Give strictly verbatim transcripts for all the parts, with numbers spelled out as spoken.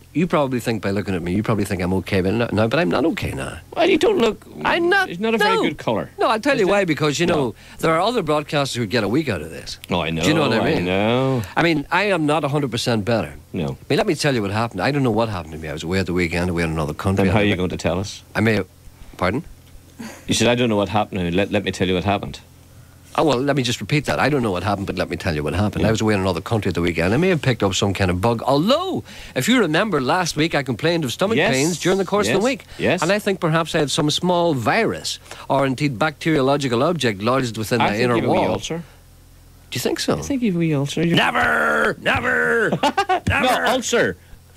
you probably think by looking at me, you probably think I'm okay but no, no, but I'm not okay now. Well, you don't look... I'm not... It's not a no. very good colour. No, I'll tell Is you it? why, because, you know, No. there are other broadcasters who get a week out of this. Oh, I know. Do you know what I mean? I know. I mean, I am not one hundred percent better. No. I mean, let me tell you what happened. I don't know what happened to me. I was away at the weekend, away in another country. Then how are you I- going to tell us? I may have... Pardon? You said, I don't know what happened. Let, let me tell you what happened. Oh, well, let me just repeat that. I don't know what happened, but let me tell you what happened. Yeah. I was away in another country at the weekend. I may have picked up some kind of bug. Although, if you remember, last week I complained of stomach Yes. pains during the course Yes. of the week. Yes. And I think perhaps I had some small virus or indeed bacteriological object lodged within I my think inner you've a wee wall. ulcer. Do you think so? I think you've a wee ulcer. You're- Never! Never! never! No, ulcer.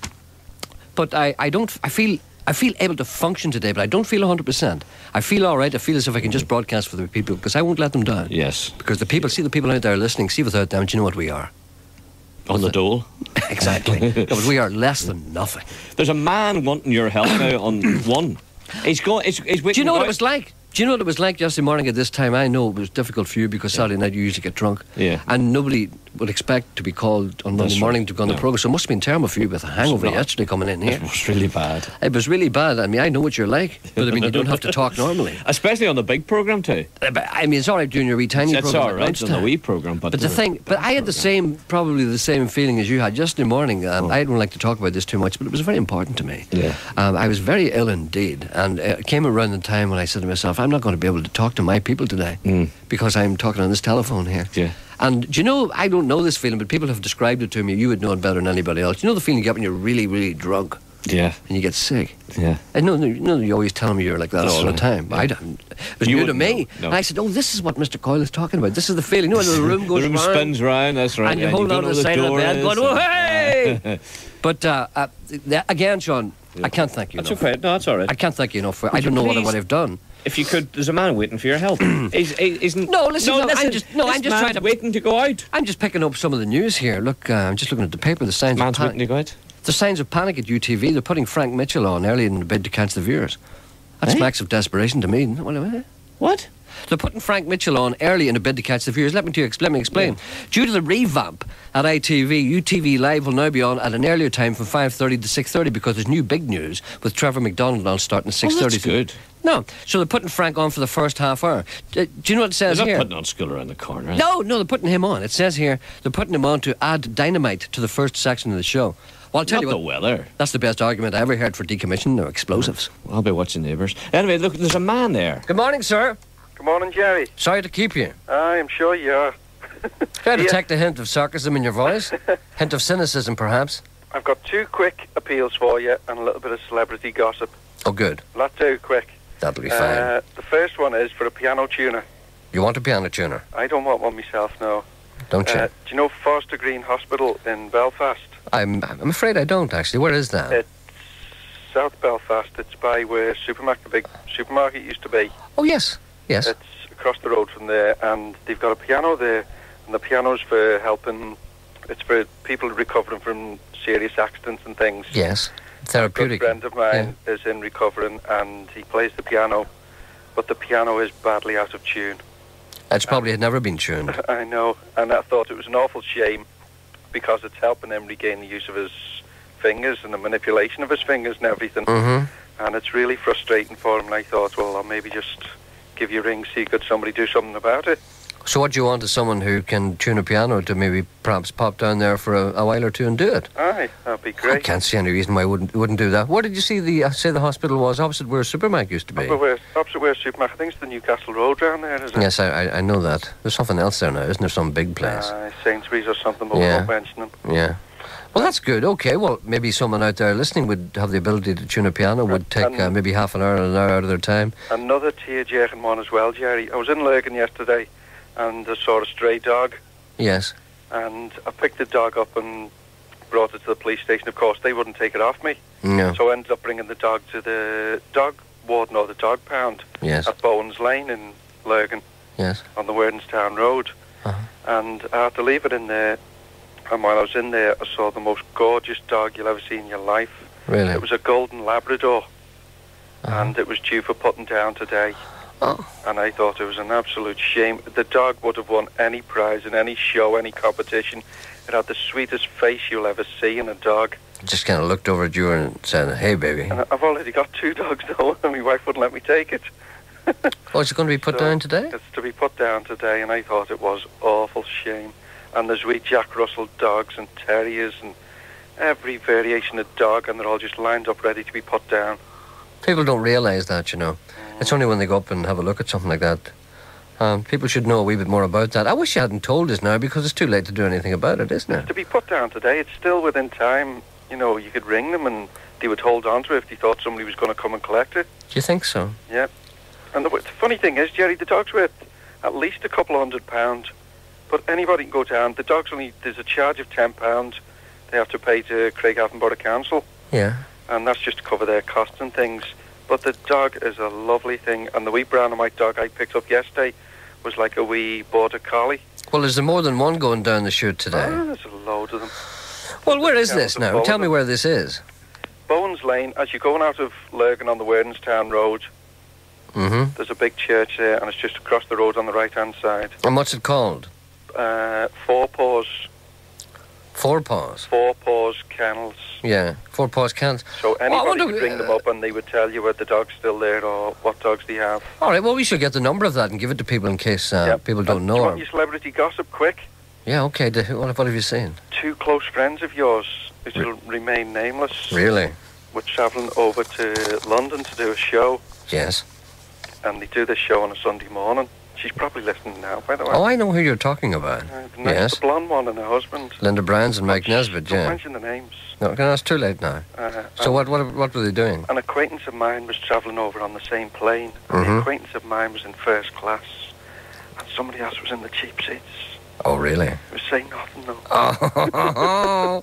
But I, I don't... I feel... I feel able to function today, but I don't feel one hundred percent. I feel all right. I feel as if I can just broadcast for the people, because I won't let them down. Yes. Because the people, see the people out there listening, see without them, do you know what we are? On the dole. Exactly. No, but we are less than nothing. There's a man wanting your help now on one. He's going. He's, he's Do you know what it was like? Do you know what it was like yesterday morning at this time? I know it was difficult for you because Saturday night you usually get drunk. Yeah. And nobody would expect to be called on Monday That's morning right. to go on the No. programme. So it must have been terrible for you with a hangover not. yesterday coming in here. It was really bad. It was really bad. I mean, I know what you're like, but I mean, you don't have to talk normally. Especially on the big programme too. Uh, But, I mean, it's all right doing your wee tiny It's programme all at right on the lunchtime. wee programme, but, But the thing, but I had the same, probably the same feeling as you had yesterday morning. Um, I don't like to talk about this too much, but it was very important to me. Yeah. Um, I was very ill indeed, and uh, it came around the time when I said to myself, I'm not going to be able to talk to my people today Mm. because I'm talking on this telephone here. Yeah. And do you know, I don't know this feeling, but people have described it to me. You would know it better than anybody else. You know the feeling you get when you're really, really drunk Yeah. and you get sick? Yeah. I know, no, no, you always tell me you're like that That's all right, the time. yeah. I don't. It was You new to wouldn't me. know, no. And I said, oh, this is what Mister Coyle is talking about. This is the feeling. You know, when the room goes the room round, spins round. That's right. and you yeah, hold don't on to know the where side of the door bed is going, and- oh, hey! But uh, uh, th- again, Sean, I can't thank you That's enough. okay. No, that's all right. I can't thank you enough for. I Would don't you know what I please- would have done. If you could, there's a man waiting for your help. he's, he- he's, No, listen, no, I'm just- no, this I'm just man's trying to- waiting to go out. I'm just picking up some of the news here. Look, uh, I'm just looking at the paper. The signs Man's of waiting to panic. go out. The signs of panic at U T V. They're putting Frank Mitchell on early in the bid to catch the viewers. That Eh? smacks of desperation to me. Well, uh, What? They're putting Frank Mitchell on early in a bid to catch the viewers. Let me, to, let me explain. Due to the revamp at I T V, U T V Live will now be on at an earlier time from five thirty to six thirty because there's new big news with Trevor McDonald on starting at six Oh, thirty. that's good. No, so they're putting Frank on for the first half hour. Uh, do you know what it says They're not here? putting on school around the corner. No, no, they're putting him on. It says here they're putting him on to add dynamite to the first section of the show. Well, I'll tell Not you the what, weather. that's the best argument I ever heard for decommissioning or explosives. I'll be watching Neighbours. Anyway, look, there's a man there. Good morning, sir. Good morning, Jerry. Sorry to keep you. I am sure you are. Try to Yeah. detect a hint of sarcasm in your voice, hint of cynicism, perhaps. I've got two quick appeals for you and a little bit of celebrity gossip. Oh, good. Not too quick. That'll be fine. Uh, the first one is for a piano tuner. You want a piano tuner, I don't want one myself, no. don't you? Uh, do you know Forster Green Hospital in Belfast? I'm I'm afraid I don't, actually. Where is that? It's South Belfast. It's by where Supermarket, the big supermarket used to be. Oh, yes. Yes. It's across the road from there, and they've got a piano there, and the piano's for helping, it's for people recovering from serious accidents and things. Yes. A Therapeutic. good friend of mine is in recovering, and he plays the piano, but the piano is badly out of tune. It's probably had never been tuned. I know, and I thought it was an awful shame because it's helping him regain the use of his fingers and the manipulation of his fingers and everything. Mm-hmm. And it's really frustrating for him, and I thought, well, I'll maybe just give you a ring, see could somebody do something about it. So what do you want is someone who can tune a piano to maybe perhaps pop down there for a, a while or two and do it? Aye, that'd be I great. can't see any reason why I wouldn't, wouldn't do that. Where did you see the, uh, say the hospital was? Opposite where Supermac used to be. Opposite where, opposite where Supermarket, I think it's the Newcastle Road down there, isn't it? Yes, I, I, I know that. There's something else there now, isn't there? Some big place. Uh, Sainsbury's or something, but Yeah. we won't mention them. Yeah. Well, that's good. Okay, well, maybe someone out there listening would have the ability to tune a piano, would take And- uh, maybe half an hour or an hour out of their time. Another tear-jerking one as well, Jerry. I was in Lurgan yesterday, and I saw a stray dog, Yes. and I picked the dog up and brought it to the police station. Of course, they wouldn't take it off me, No. so I ended up bringing the dog to the dog warden or the dog pound Yes. at Bowen's Lane in Lurgan Yes. on the Werdenstown Road. Uh-huh. And I had to leave it in there, and while I was in there, I saw the most gorgeous dog you'll ever see in your life. Really? It was a golden Labrador, Uh-huh. and it was due for putting down today. Oh. And I thought it was an absolute shame. The dog would have won any prize in any show, any competition. It had the sweetest face you'll ever see in a dog. Just kind of looked over at you and said, "Hey, baby." And I've already got two dogs though, and my wife wouldn't let me take it. Oh, is it going to be put So down today? It's to be put down today, and I thought it was awful shame. And there's wee Jack Russell dogs and terriers and every variation of dog, and they're all just lined up ready to be put down. People don't realise that, you know. Mm. It's only when they go up and have a look at something like that. Um, people should know a wee bit more about that. I wish you hadn't told us now, because it's too late to do anything about it, isn't it? It's to be put down today. It's still within time. You know, you could ring them and they would hold on to it if they thought somebody was going to come and collect it. Do you think so? Yeah. And the, the funny thing is, Jerry, the dog's worth at least a couple of hundred pounds. But anybody can go down. The dog's only, there's a charge of ten pounds they have to pay to Craigavon Borough Council. Yeah. And that's just to cover their costs and things. But the dog is a lovely thing. And the wee brown and white dog I picked up yesterday was like a wee border collie. Well, is there more than one going down the chute today? Oh, there's a load of them. Well, where is Yeah, this the now? Bowen- Tell me where this is. Bowen's Lane, as you're going out of Lurgan on the Werdenstown Road, Mm-hmm. there's a big church there, and it's just across the road on the right-hand side. And what's it called? Uh, Four Paws, Four Paws. Four Paws Kennels. Yeah, Four Paws Kennels. So anybody wonder- could ring them uh, up and they would tell you whether the dog's still there or what dogs they have. All right, well, we should get the number of that and give it to people in case uh, Yeah. people don't And know do you her. want your celebrity gossip quick? Yeah, okay. The, what, what have you seen? Two close friends of yours, which will remain nameless, Really? were travelling over to London to do a show, Yes. and they do this show on a Sunday morning. She's probably listening now, by the way. Oh, I know who you're talking about. Uh, the, Yes. the blonde one and her husband. Linda Browns and Mike Shh, Nesbitt, Don't yeah. mention the names. No, okay, that's too late now. Uh, So and what, what, what were they doing? An acquaintance of mine was travelling over on the same plane. And Mhm. the acquaintance of mine was in first class, and somebody else was in the cheap seats. Oh, really? It was saying nothing though. Oh,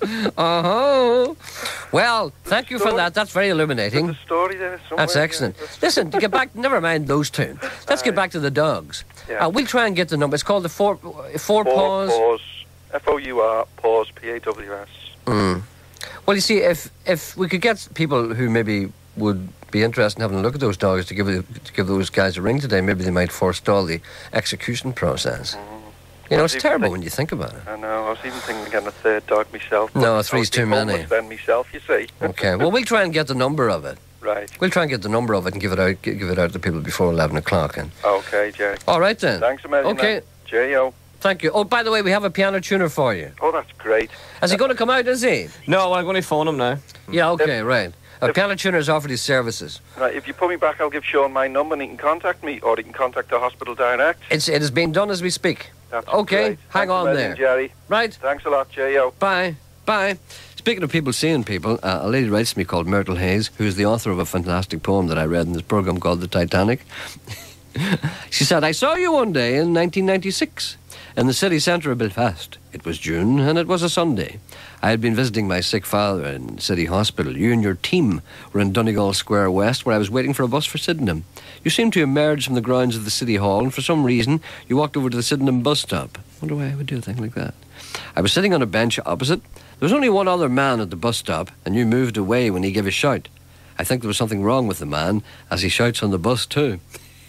oh. Well, thank you for that. That's very illuminating. There's a story there somewhere. That's excellent. Yeah, that's- Listen, to get back, never mind those two. Let's get back to the dogs. Yeah. Uh, we'll try and get the number. It's called the Four, four Four Paws. Paws. F O U R, Paws, P A W S. Mm. Well, you see, if if we could get people who maybe would be interested in having a look at those dogs to give it, to give those guys a ring today, maybe they might forestall the execution process. Mm. You know, I it's was even terrible think- when you think about it. I know, I was even thinking of getting a third dog myself. No, but I three's would be too many. homeless then myself, you see. Okay, well, we'll try and get the number of it. Right. We'll try and get the number of it and give it out, gi- give it out to people before eleven o'clock. And Okay, Jerry. all right then. Thanks a million. Okay. then. Cheerio. Thank you. Oh, by the way, we have a piano tuner for you. Oh, that's great. Is he going to come out? Is he? No, I'm going to phone him now. Yeah. Okay. Right. A if- piano tuner has offered his services. Right, if you put me back, I'll give Sean my number and he can contact me, or he can contact the hospital direct. It's it is being done as we speak. That's Okay, great. hang Thanks a on million, there. Jerry. Right. Thanks a lot, Cheerio. Bye. Bye. Speaking of people seeing people, uh, a lady writes to me called Myrtle Hayes, who is the author of a fantastic poem that I read in this programme called The Titanic. She said, I saw you one day in nineteen ninety-six in the city centre of Belfast. It was June and it was a Sunday. I had been visiting my sick father in City Hospital. You and your team were in Donegal Square West, where I was waiting for a bus for Sydenham. You seemed to emerge from the grounds of the City Hall, and for some reason you walked over to the Sydenham bus stop. Wonder why I would do a thing like that. I was sitting on a bench opposite. There was only one other man at the bus stop, and you moved away when he gave a shout. I think there was something wrong with the man, as he shouts on the bus too.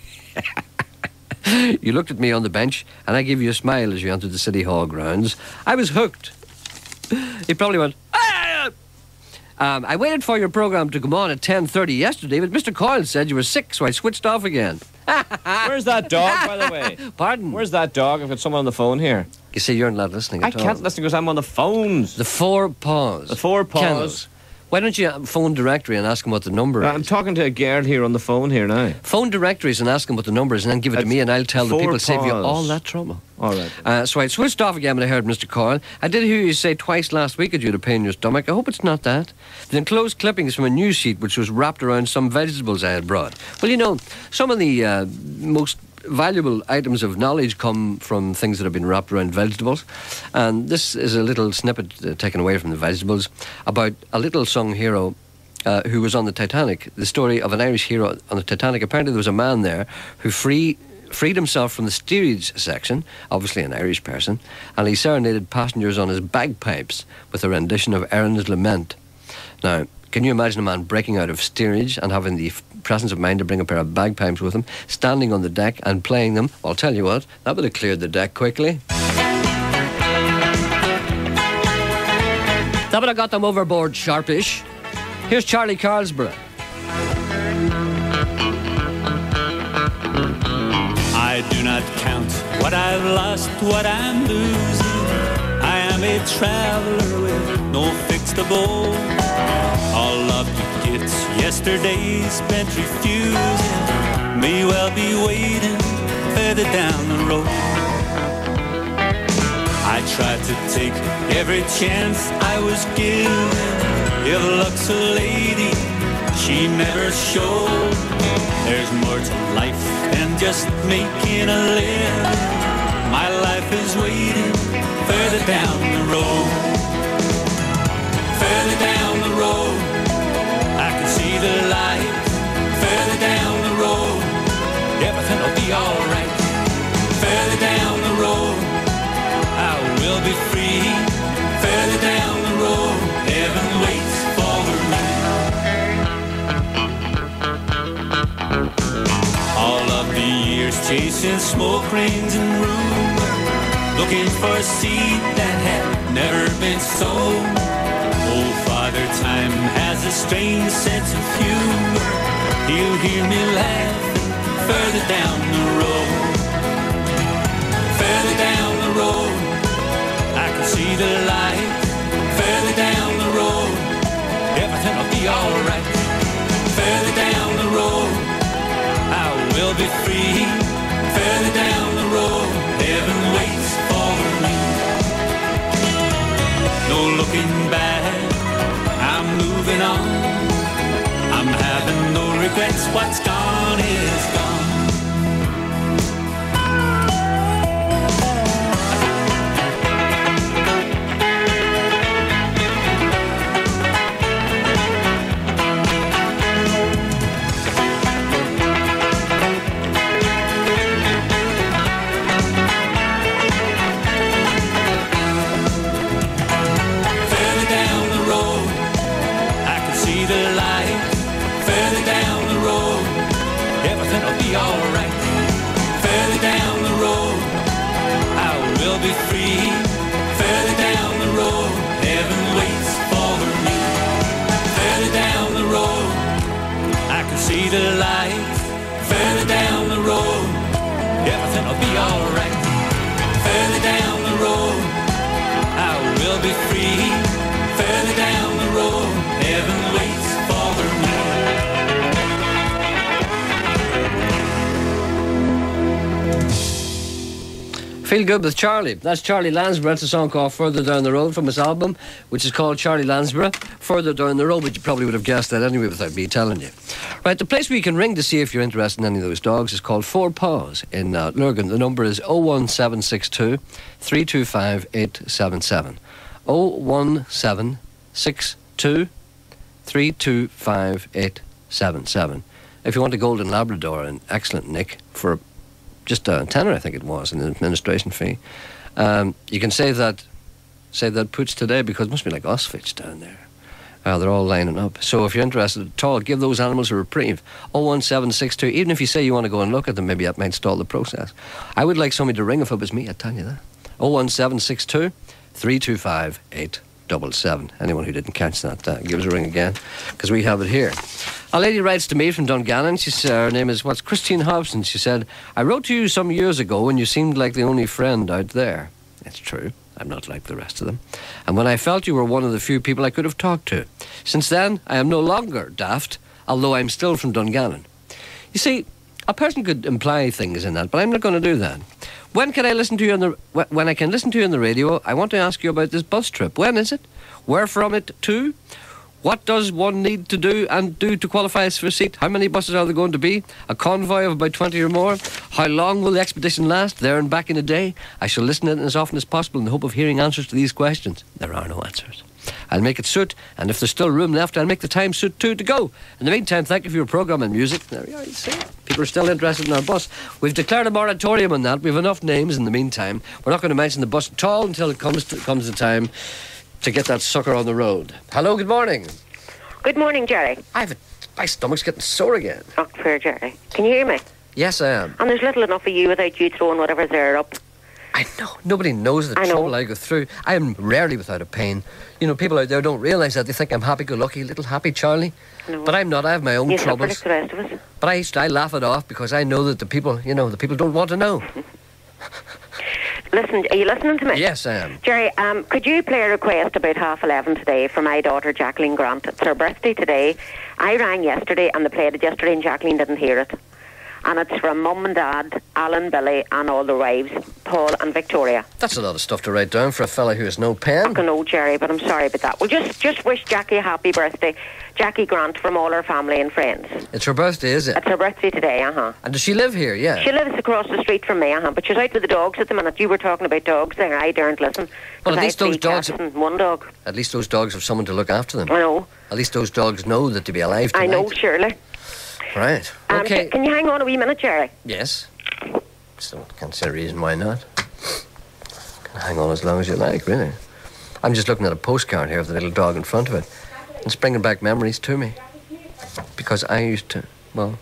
You looked at me on the bench, and I gave you a smile as you entered the City Hall grounds. I was hooked. He probably went, ah! Um, I waited for your programme to come on at ten thirty yesterday, but Mister Coyle said you were sick, so I switched off again. Where's that dog, by the way? Pardon? Where's that dog? I've got someone on the phone here. You see, you're not listening I at all. can't listen because I'm on the phones. The Four Paws. The Four Paws. Kennels. Why don't you phone directory and ask him what the number I'm is? talking to a girl here on the phone here now. Phone directories and ask him what the number is, and then give it to It's me, and I'll tell the Four people, save you Paws. all that trouble. All right. Uh, so I switched off again when I heard Mister Coyle. I did hear you say twice last week that you had a pain in your stomach. I hope it's not that. The enclosed clippings from a news sheet which was wrapped around some vegetables I had brought. Well, you know, some of the uh, most valuable items of knowledge come from things that have been wrapped around vegetables. And this is a little snippet uh, taken away from the vegetables about a little song hero Uh, who was on the Titanic. The story of an Irish hero on the Titanic. Apparently there was a man there who free, freed himself from the steerage section, obviously an Irish person, and he serenaded passengers on his bagpipes with a rendition of Erin's Lament. Now, can you imagine a man breaking out of steerage and having the f- presence of mind to bring a pair of bagpipes with him, standing on the deck and playing them? Well, I'll tell you what, that would have cleared the deck quickly. That Haven't I got them overboard sharpish? Here's Charlie Carlsborough. I do not count what I've lost, what I'm losing. I am a traveler with no fixed abode. All of the gifts yesterday's spent refusing may well be waiting further down the road. I tried to take every chance I was given. If luck's a lady, she never showed. There's more to life than just making a living. My life is waiting further down the road. Further down the road, I can see the light. Further down the road, everything will be alright. Further down the road, I will be free. Further down the road, heaven waits for me. All of the years chasing smoke rings and rumors, looking for a seed that had never been sown. Oh, Father Time has a strange sense of humor. He'll hear me laughing further down the road. Further down the road, I can see the light. Further down the road, everything will be alright. Further down the road, I will be free. Further down the road, heaven waits for me. No looking back, I'm moving on. I'm having no regrets, what's gone is gone. Alright, further down the road, I will be free. Further down the road, heaven waits for me. Further down the road, I can see the light. Further down the road, everything will be alright. Further down the road, I will be free. Further down the road, heaven waits for me. Feel Good with Charlie. That's Charlie Lansborough. It's a song called Further Down the Road from his album, which is called Charlie Lansborough, Further Down the Road, but you probably would have guessed that anyway without me telling you. Right, the place where you can ring to see if you're interested in any of those dogs is called Four Paws in uh, Lurgan. The number is oh one seven six two, three two five, eight seven seven. oh one seven six two, three two five, eight seven seven. If you want a golden Labrador in excellent nick for just a tenner, I think it was, in the administration fee, um, you can save that save that pooch today, because it must be like Osfitch down there. Uh, they're all lining up. So if you're interested at all, give those animals a reprieve. oh one seven six two. Even if you say you want to go and look at them, maybe that might stall the process. I would like somebody to ring if it was me, I'd tell you that. oh one seven six two, three two five, eight seven seven. Anyone who didn't catch that, uh, give us a ring again, because we have it here. A lady writes to me from Dungannon. She's, uh, her name is, what's, Christine Hobson. She said, I wrote to you some years ago and you seemed like the only friend out there. It's true. I'm not like the rest of them. And when I felt you were one of the few people I could have talked to. Since then, I am no longer daft, although I'm still from Dungannon. You see, a person could imply things in that, but I'm not going to do that. When can I listen to you on the when I can listen to you on the radio? I want to ask you about this bus trip. When is it? Where from it to? What does one need to do and do to qualify for a seat? How many buses are there going to be? A convoy of about twenty or more? How long will the expedition last? There and back in a day? I shall listen in as often as possible in the hope of hearing answers to these questions. There are no answers. I'll make it suit, and if there's still room left, I'll make the time suit too to go. In the meantime, thank you for your programme and music. There we are, you see. People are still interested in our bus. We've declared a moratorium on that. We have enough names in the meantime. We're not going to mention the bus at all until it comes to, comes the time to get that sucker on the road. Hello, good morning. Good morning, Jerry. I've a, my stomach's getting sore again. Oh, fair, Jerry. Can you hear me? Yes, I am. And there's little enough of you without you throwing whatever's there up. I know. Nobody knows the I know. trouble I go through. I am rarely without a pain. You know, people out there don't realise that. They think I'm happy-go-lucky, little happy Charlie. No. But I'm not. I have my own You suffer troubles. like the rest of us. But I, I laugh it off because I know that the people, you know, the people don't want to know. Listen, are you listening to me? Yes, I am. Jerry, um, could you play a request about half eleven today for my daughter Jacqueline Grant? It's her birthday today. I rang yesterday and they played it yesterday and Jacqueline didn't hear it. And it's from Mum and Dad, Alan, Billy and all the wives, Paul and Victoria. That's a lot of stuff to write down for a fella who has no pen. I know, Jerry, but I'm sorry about that. Well, just, just wish Jackie a happy birthday. Jackie Grant from all her family and friends. It's her birthday, is it? It's her birthday today, uh-huh. And does she live here? Yeah. She lives across the street from me, uh-huh. But she's out with the dogs at the minute. You were talking about dogs there. I daren't listen. Well, 'Cause at I least have those three dogs- cats and one dog. At least those dogs have someone to look after them. I know. At least those dogs know that to be alive tonight. I know, surely. Right. Um, Okay. c- Can you hang on a wee minute, Jerry? Yes. So can't see a reason why not. Can hang on as long as you like, really. I'm just looking at a postcard here of the little dog in front of it. It's bringing back memories to me. Because I used to, well...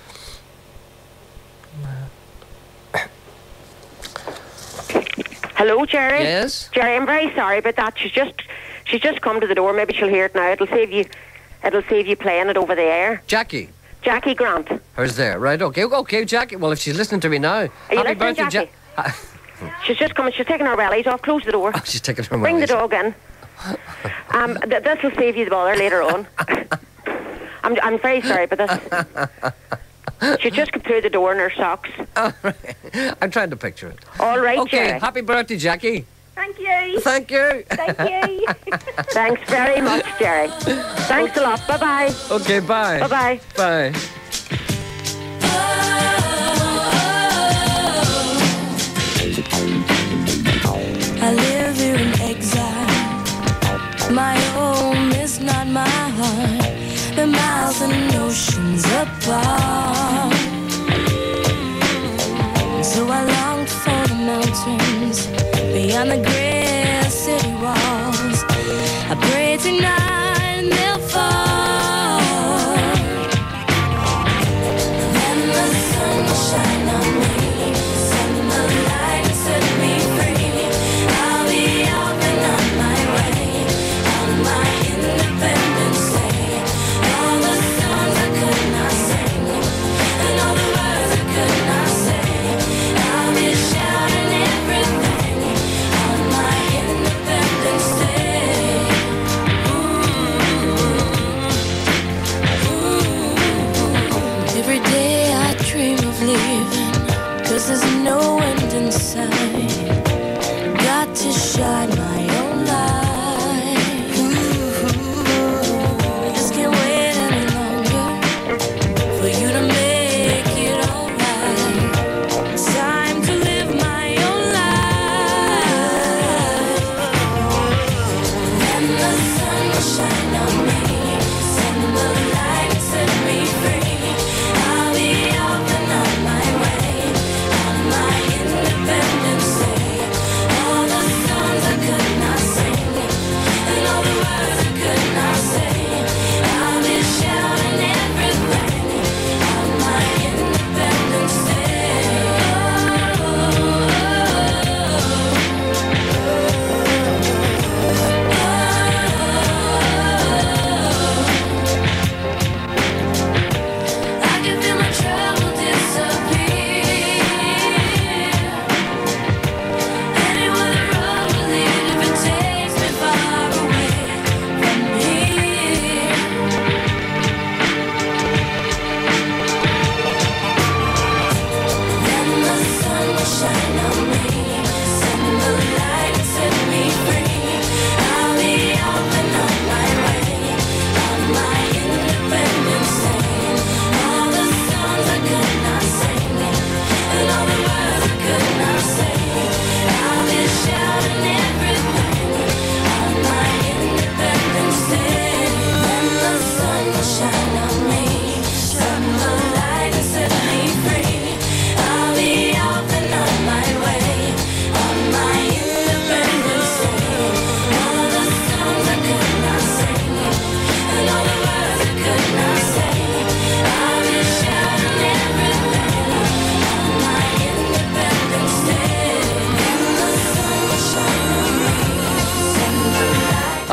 Hello, Jerry? Yes? Jerry, I'm very sorry about that. She's just she's just come to the door. Maybe she'll hear it now. It'll save you it'll save you playing it over the air. Jackie. Jackie Grant. Hers there. Right, okay. Okay, Jackie. Well, if she's listening to me now... Are you happy listening, birthday, Jackie? Ja- She's just coming. She's taking her wellies off. Close the door. Oh, she's taking her Bring the wellies. dog in. Um, th- this will save you the bother later on. I'm, I'm very sorry, but this... She just come through the door in her socks. All right. I'm trying to picture it. All right, Okay, Jerry. happy birthday, Jackie. Thank you. Thank you. Thank you. Thanks very much, Jerry. Thanks a lot. Bye-bye. Okay, bye. Bye-bye. Bye. I live here in exile. My home is not my heart. The miles and oceans apart. So I long for the mountains beyond the great city walls. I pray tonight and they'll fall. Then the sun will shine on me, send the light and set me free. I'll be off and on my way, on my independence day. All the songs I could not sing, and all the words I could not say, I'll be shouting everything on my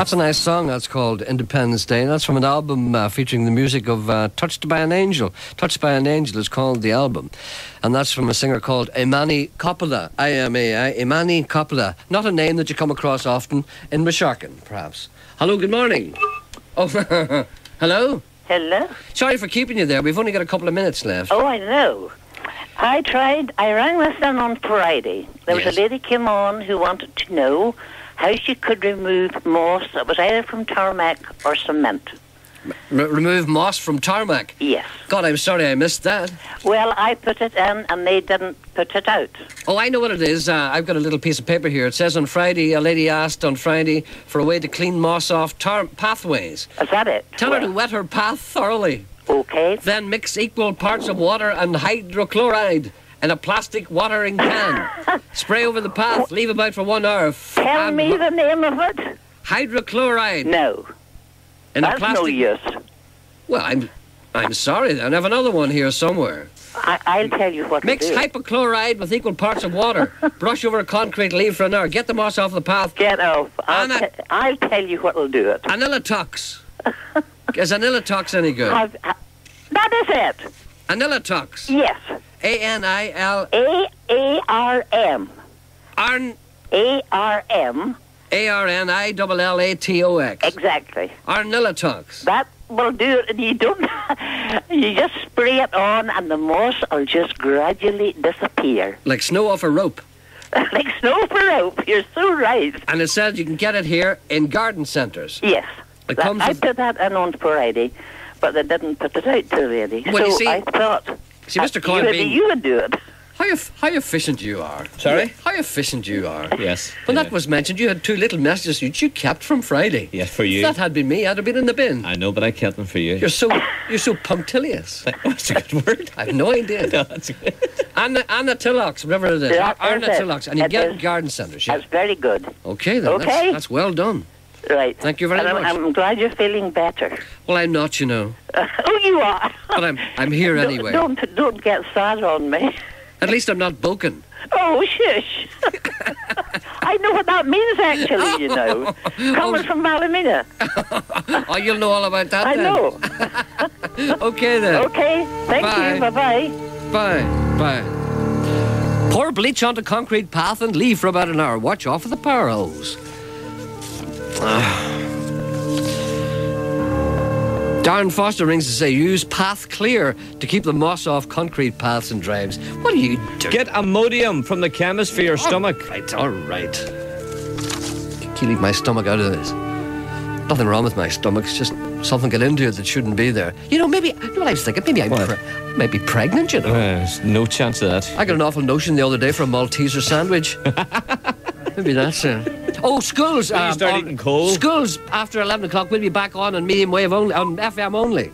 That's a nice song. That's called Independence Day. That's from an album uh, featuring the music of uh, Touched by an Angel. Touched by an Angel is called the album. And that's from a singer called Imani Coppola. I M A I. Imani Coppola. Not a name that you come across often in Mesharkin, perhaps. Hello, good morning. Oh, hello? Hello? Sorry for keeping you there. We've only got a couple of minutes left. Oh, I know. I tried, I rang this in on Friday. There was Yes. a lady came on who wanted to know how she could remove moss that was either from tarmac or cement. R- remove moss from tarmac. Yes. God, I'm sorry I missed that. Well, I put it in and they didn't put it out. Oh, I know what it is. Uh, I've got a little piece of paper here. It says on Friday, a lady asked on Friday for a way to clean moss off tar- pathways. Is that it? Tell her to Well, wet her path thoroughly. Okay. Then mix equal parts of water and hydrochloride in a plastic watering can. Spray over the path. Leave about for one hour. F- Tell add me mo- the name of it. hydrochloride No. in a That's plastic. no use. Well, I'm, I'm sorry. Then I have another one here somewhere. I, I'll tell you what Mix to do. hypochloride with equal parts of water. Brush over a concrete. Leave for an hour. Get the moss off the path. Get off. I'll, Anna- te- I'll tell you what'll do it. Anilatox. Is Anilatox any good? I've, I, that is it. Anilatox. Yes. A N I L A A R M. Arn A R M. A R N I L L A T O X. Exactly. Arnilatox. That will do it, and you don't. You just spray it on, and the moss will just gradually disappear, Like snow off a rope. like snow for rope. You're so right. And it says you can get it here in garden centres. Yes. It That- comes I with- put that in on Friday, but they didn't put it out till really. Well, so you see- I thought. See, Mister that Coyne you, would- being- you would do it. How, eff- how efficient you are. Sorry? How efficient you are. Yes. When yeah. that was mentioned, you had two little messages which you kept from Friday. Yes, for If you. that had been me, I'd have been in the bin. I know, but I kept them for you. You're so you're so punctilious. That's a good word. I have no idea. No, that's good. Anna, Anatilox, whatever it is. That is it. Anatilox. And you It get it in is. garden centres. Yeah. That's very good. Okay, then. That's, Okay. that's well done. Right. Thank you very and I'm, much. I'm glad you're feeling better. Well, I'm not, you know. oh, you are. But I'm I'm here Don't- anyway. Don't don't get sad on me. At least I'm not boken. Oh, shush. I know what that means, actually, you know. Coming from Ballymena. Oh, you'll know all about that I then. know. Okay, then. Okay, thank Bye. you. Bye-bye. Bye. Bye. Pour bleach onto concrete path and leave for about an hour. Watch off for the power hose. Ah. Darren Foster rings to say use path clear to keep the moss off concrete paths and drives. What are you doing? Get Imodium from the chemist for your stomach. Right, all right. Can you leave my stomach out of this? Nothing wrong with my stomach. It's just something got into it that shouldn't be there. You know, maybe, you know what I was thinking? Maybe I'm What? pre- maybe pregnant, you know. Uh, there's no chance of that. I got an awful notion the other day for a Malteser sandwich. Maybe that's it. Oh, schools. Will you um, start on- eating coal? Schools after eleven o'clock will be back on on medium wave only, on F M only.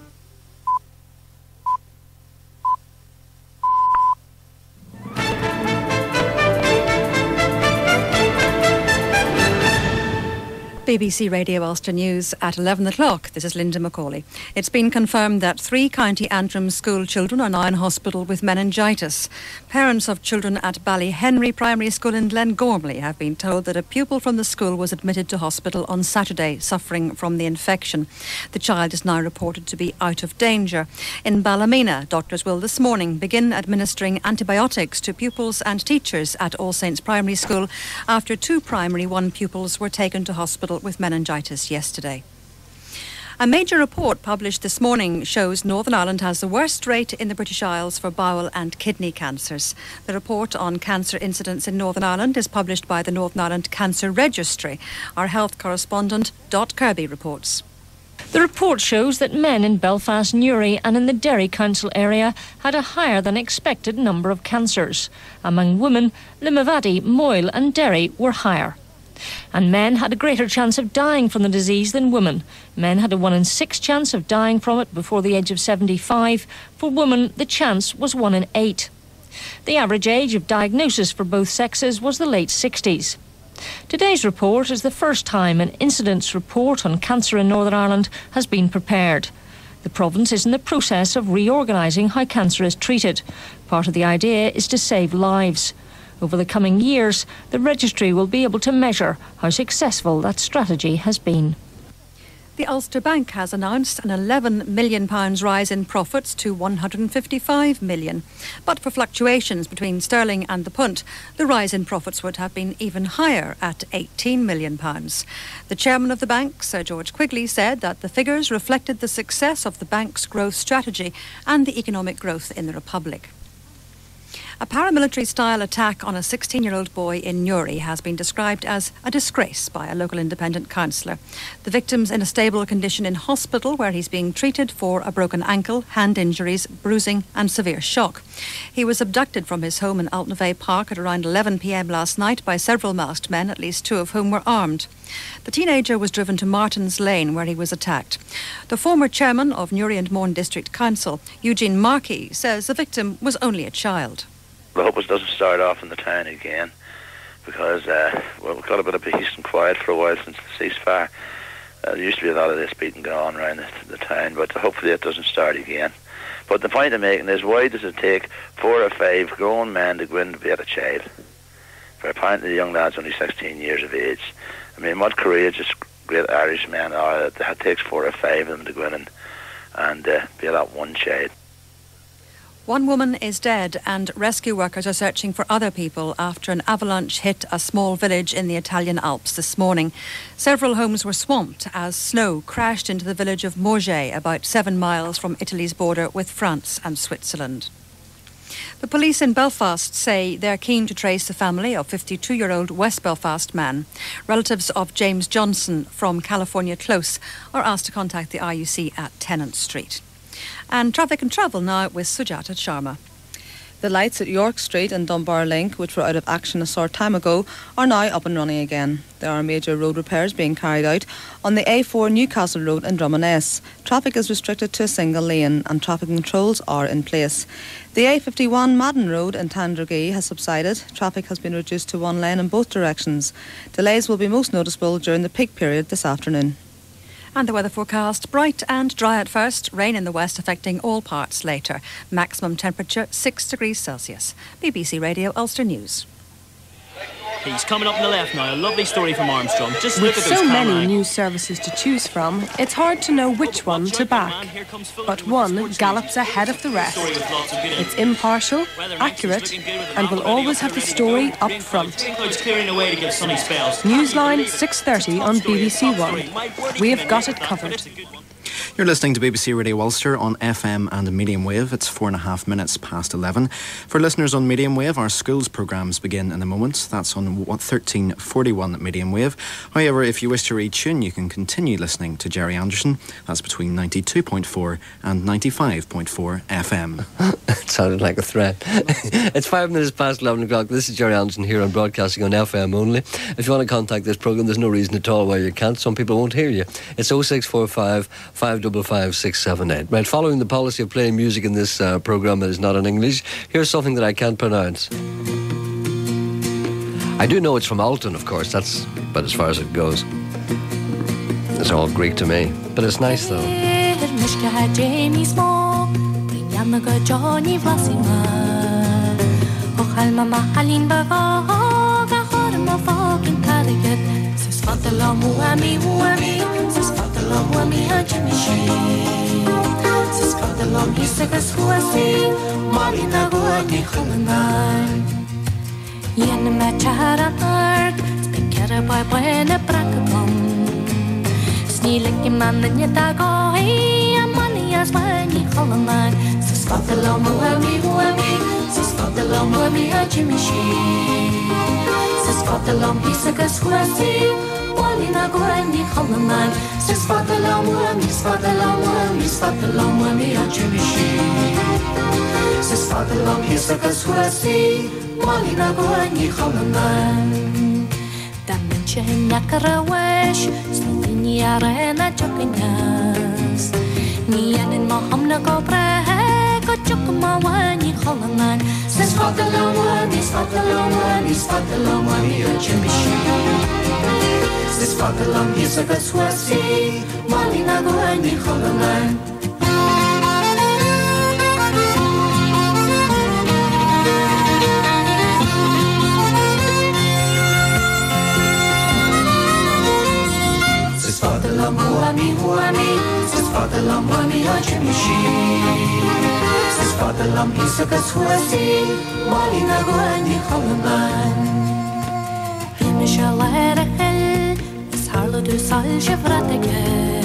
B B C Radio Ulster News at eleven o'clock. This is Linda McCauley. It's been confirmed that three County Antrim school children are now in hospital with meningitis. Parents of children at Ballyhenry Primary School in Glengormley have been told that a pupil from the school was admitted to hospital on Saturday suffering from the infection. The child is now reported to be out of danger. In Ballymena, doctors will this morning begin administering antibiotics to pupils and teachers at All Saints Primary School after two Primary one pupils were taken to hospital with meningitis yesterday. A major report published this morning shows Northern Ireland has the worst rate in the British Isles for bowel and kidney cancers. The report on cancer incidence in Northern Ireland is published by the Northern Ireland Cancer Registry. Our health correspondent Dot Kirby reports. The report shows that men in Belfast, Newry and in the Derry Council area had a higher than expected number of cancers. Among women, Limavady, Moyle and Derry were higher. And men had a greater chance of dying from the disease than women. Men had a one in six chance of dying from it before the age of seventy-five. For women, the chance was one in eight. The average age of diagnosis for both sexes was the late sixties. Today's report is the first time an incidence report on cancer in Northern Ireland has been prepared. The province is in the process of reorganising how cancer is treated. Part of the idea is to save lives. Over the coming years, the registry will be able to measure how successful that strategy has been. The Ulster Bank has announced an eleven million pounds rise in profits to one hundred fifty-five million pounds. But for fluctuations between sterling and the punt, the rise in profits would have been even higher at eighteen million pounds. The chairman of the bank, Sir George Quigley, said that the figures reflected the success of the bank's growth strategy and the economic growth in the Republic. A paramilitary-style attack on a sixteen-year-old boy in Newry has been described as a disgrace by a local independent councillor. The victim's in a stable condition in hospital, where he's being treated for a broken ankle, hand injuries, bruising and severe shock. He was abducted from his home in Altnavay Park at around eleven p m last night by several masked men, at least two of whom were armed. The teenager was driven to Martin's Lane, where he was attacked. The former chairman of Newry and Mourne District Council, Eugene Markey, says the victim was only a child. I hope it doesn't start off in the town again, because uh, well, we've got a bit of peace and quiet for a while since the ceasefire. Uh, there used to be a lot of this beating going on around the, the town, but hopefully it doesn't start again. But the point I'm making is, why does it take four or five grown men to go in to be at a child? For apparently the young lad's only sixteen years of age. I mean, what courageous great Irish men are that it takes four or five of them to go in and, and uh, be that one child. One woman is dead and rescue workers are searching for other people after an avalanche hit a small village in the Italian Alps this morning. Several homes were swamped as snow crashed into the village of Morges, about seven miles from Italy's border with France and Switzerland. The police in Belfast say they're keen to trace the family of fifty-two-year-old West Belfast man. Relatives of James Johnson from California Close are asked to contact the I U C at Tennant Street. And traffic and travel now with Sujata Sharma. The lights at York Street and Dunbar Link, which were out of action a short time ago, are now up and running again. There are major road repairs being carried out on the A four Newcastle Road in Drummondess. Traffic is restricted to a single lane and traffic controls are in place. The A fifty-one Madden Road in Tandragee has subsided. Traffic has been reduced to one lane in both directions. Delays will be most noticeable during the peak period this afternoon. And the weather forecast, bright and dry at first, rain in the west affecting all parts later. Maximum temperature six degrees Celsius. B B C Radio Ulster News. He's coming up on the left now. A lovely story from Armstrong. Just With look at so those many camera news services to choose from, it's hard to know which one to back. But one gallops ahead of the rest. It's impartial, accurate, and will always have the story up front. Newsline six thirty on B B C One. We have got it covered. You're listening to B B C Radio Ulster on F M and medium wave. It's four and a half minutes past eleven. For listeners on medium wave, our schools programmes begin in a moment. That's on thirteen forty-one medium wave. However, if you wish to retune, you can continue listening to Jerry Anderson. That's between ninety-two point four and ninety-five point four F M. It sounded like a threat. It's five minutes past eleven o'clock. This is Jerry Anderson here on Broadcasting on F M only. If you want to contact this programme, there's no reason at all why you can't. Some people won't hear you. It's oh six four five, five five five, six seven eight. Right, following the policy of playing music in this uh, programme that is not in English, here's something that I can't pronounce. I do know it's from Alton, of course, that's about as far as it goes. It's all Greek to me, but it's nice though. Yen me chara art, spinkere boy boy ne prakapom. Sneelik man den je dago, hey, a money as when you call a man. So spot the lomo, whammy, whammy, so spot the lomo, whammy, a Jimmy Shee. So spot the lom, piece of gas, whammy, one in a go and you call a man. So spot the lomo, whammy, spot the lomo, whammy, spot the lomo, whammy, a Jimmy Shee. So spot the lom, piece of gas, whammy. Malina goani khalaman Damche nakarawesh Slini arena chokanyas Nianin mahamna go pre Go chokma wani khalaman Says fatala wani fatala wani fatala wani chimishi Says fatala misaka swasi Malina goani khalaman o Jimmy Sheen. Sis fada lam isa ka swasi, mali na gwani khalaman. In shalare hel, is harlo du sal shefrateke.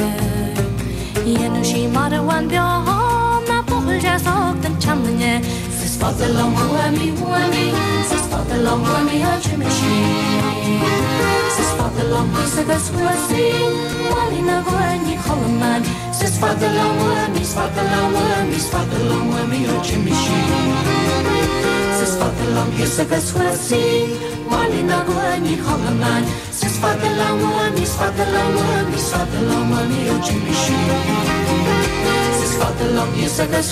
Yenu shi marawan byo na pohul jasok den chamne. Sis fada lam wami wami, sis fada lam wami o Jimmy Sheen. Sis fada lam isa ka swasi, mali na gwani khalaman. Sis fada lam wami, sis fada lam wami, sis fada lam wami o Jimmy Sheen. Sis fada lam isa ka swasi, mali na gwani khalaman. Sis fada lam wami, sis fada lam wami, sis fada lam wami o Jimmy Sheen. Sis fada lam isa ka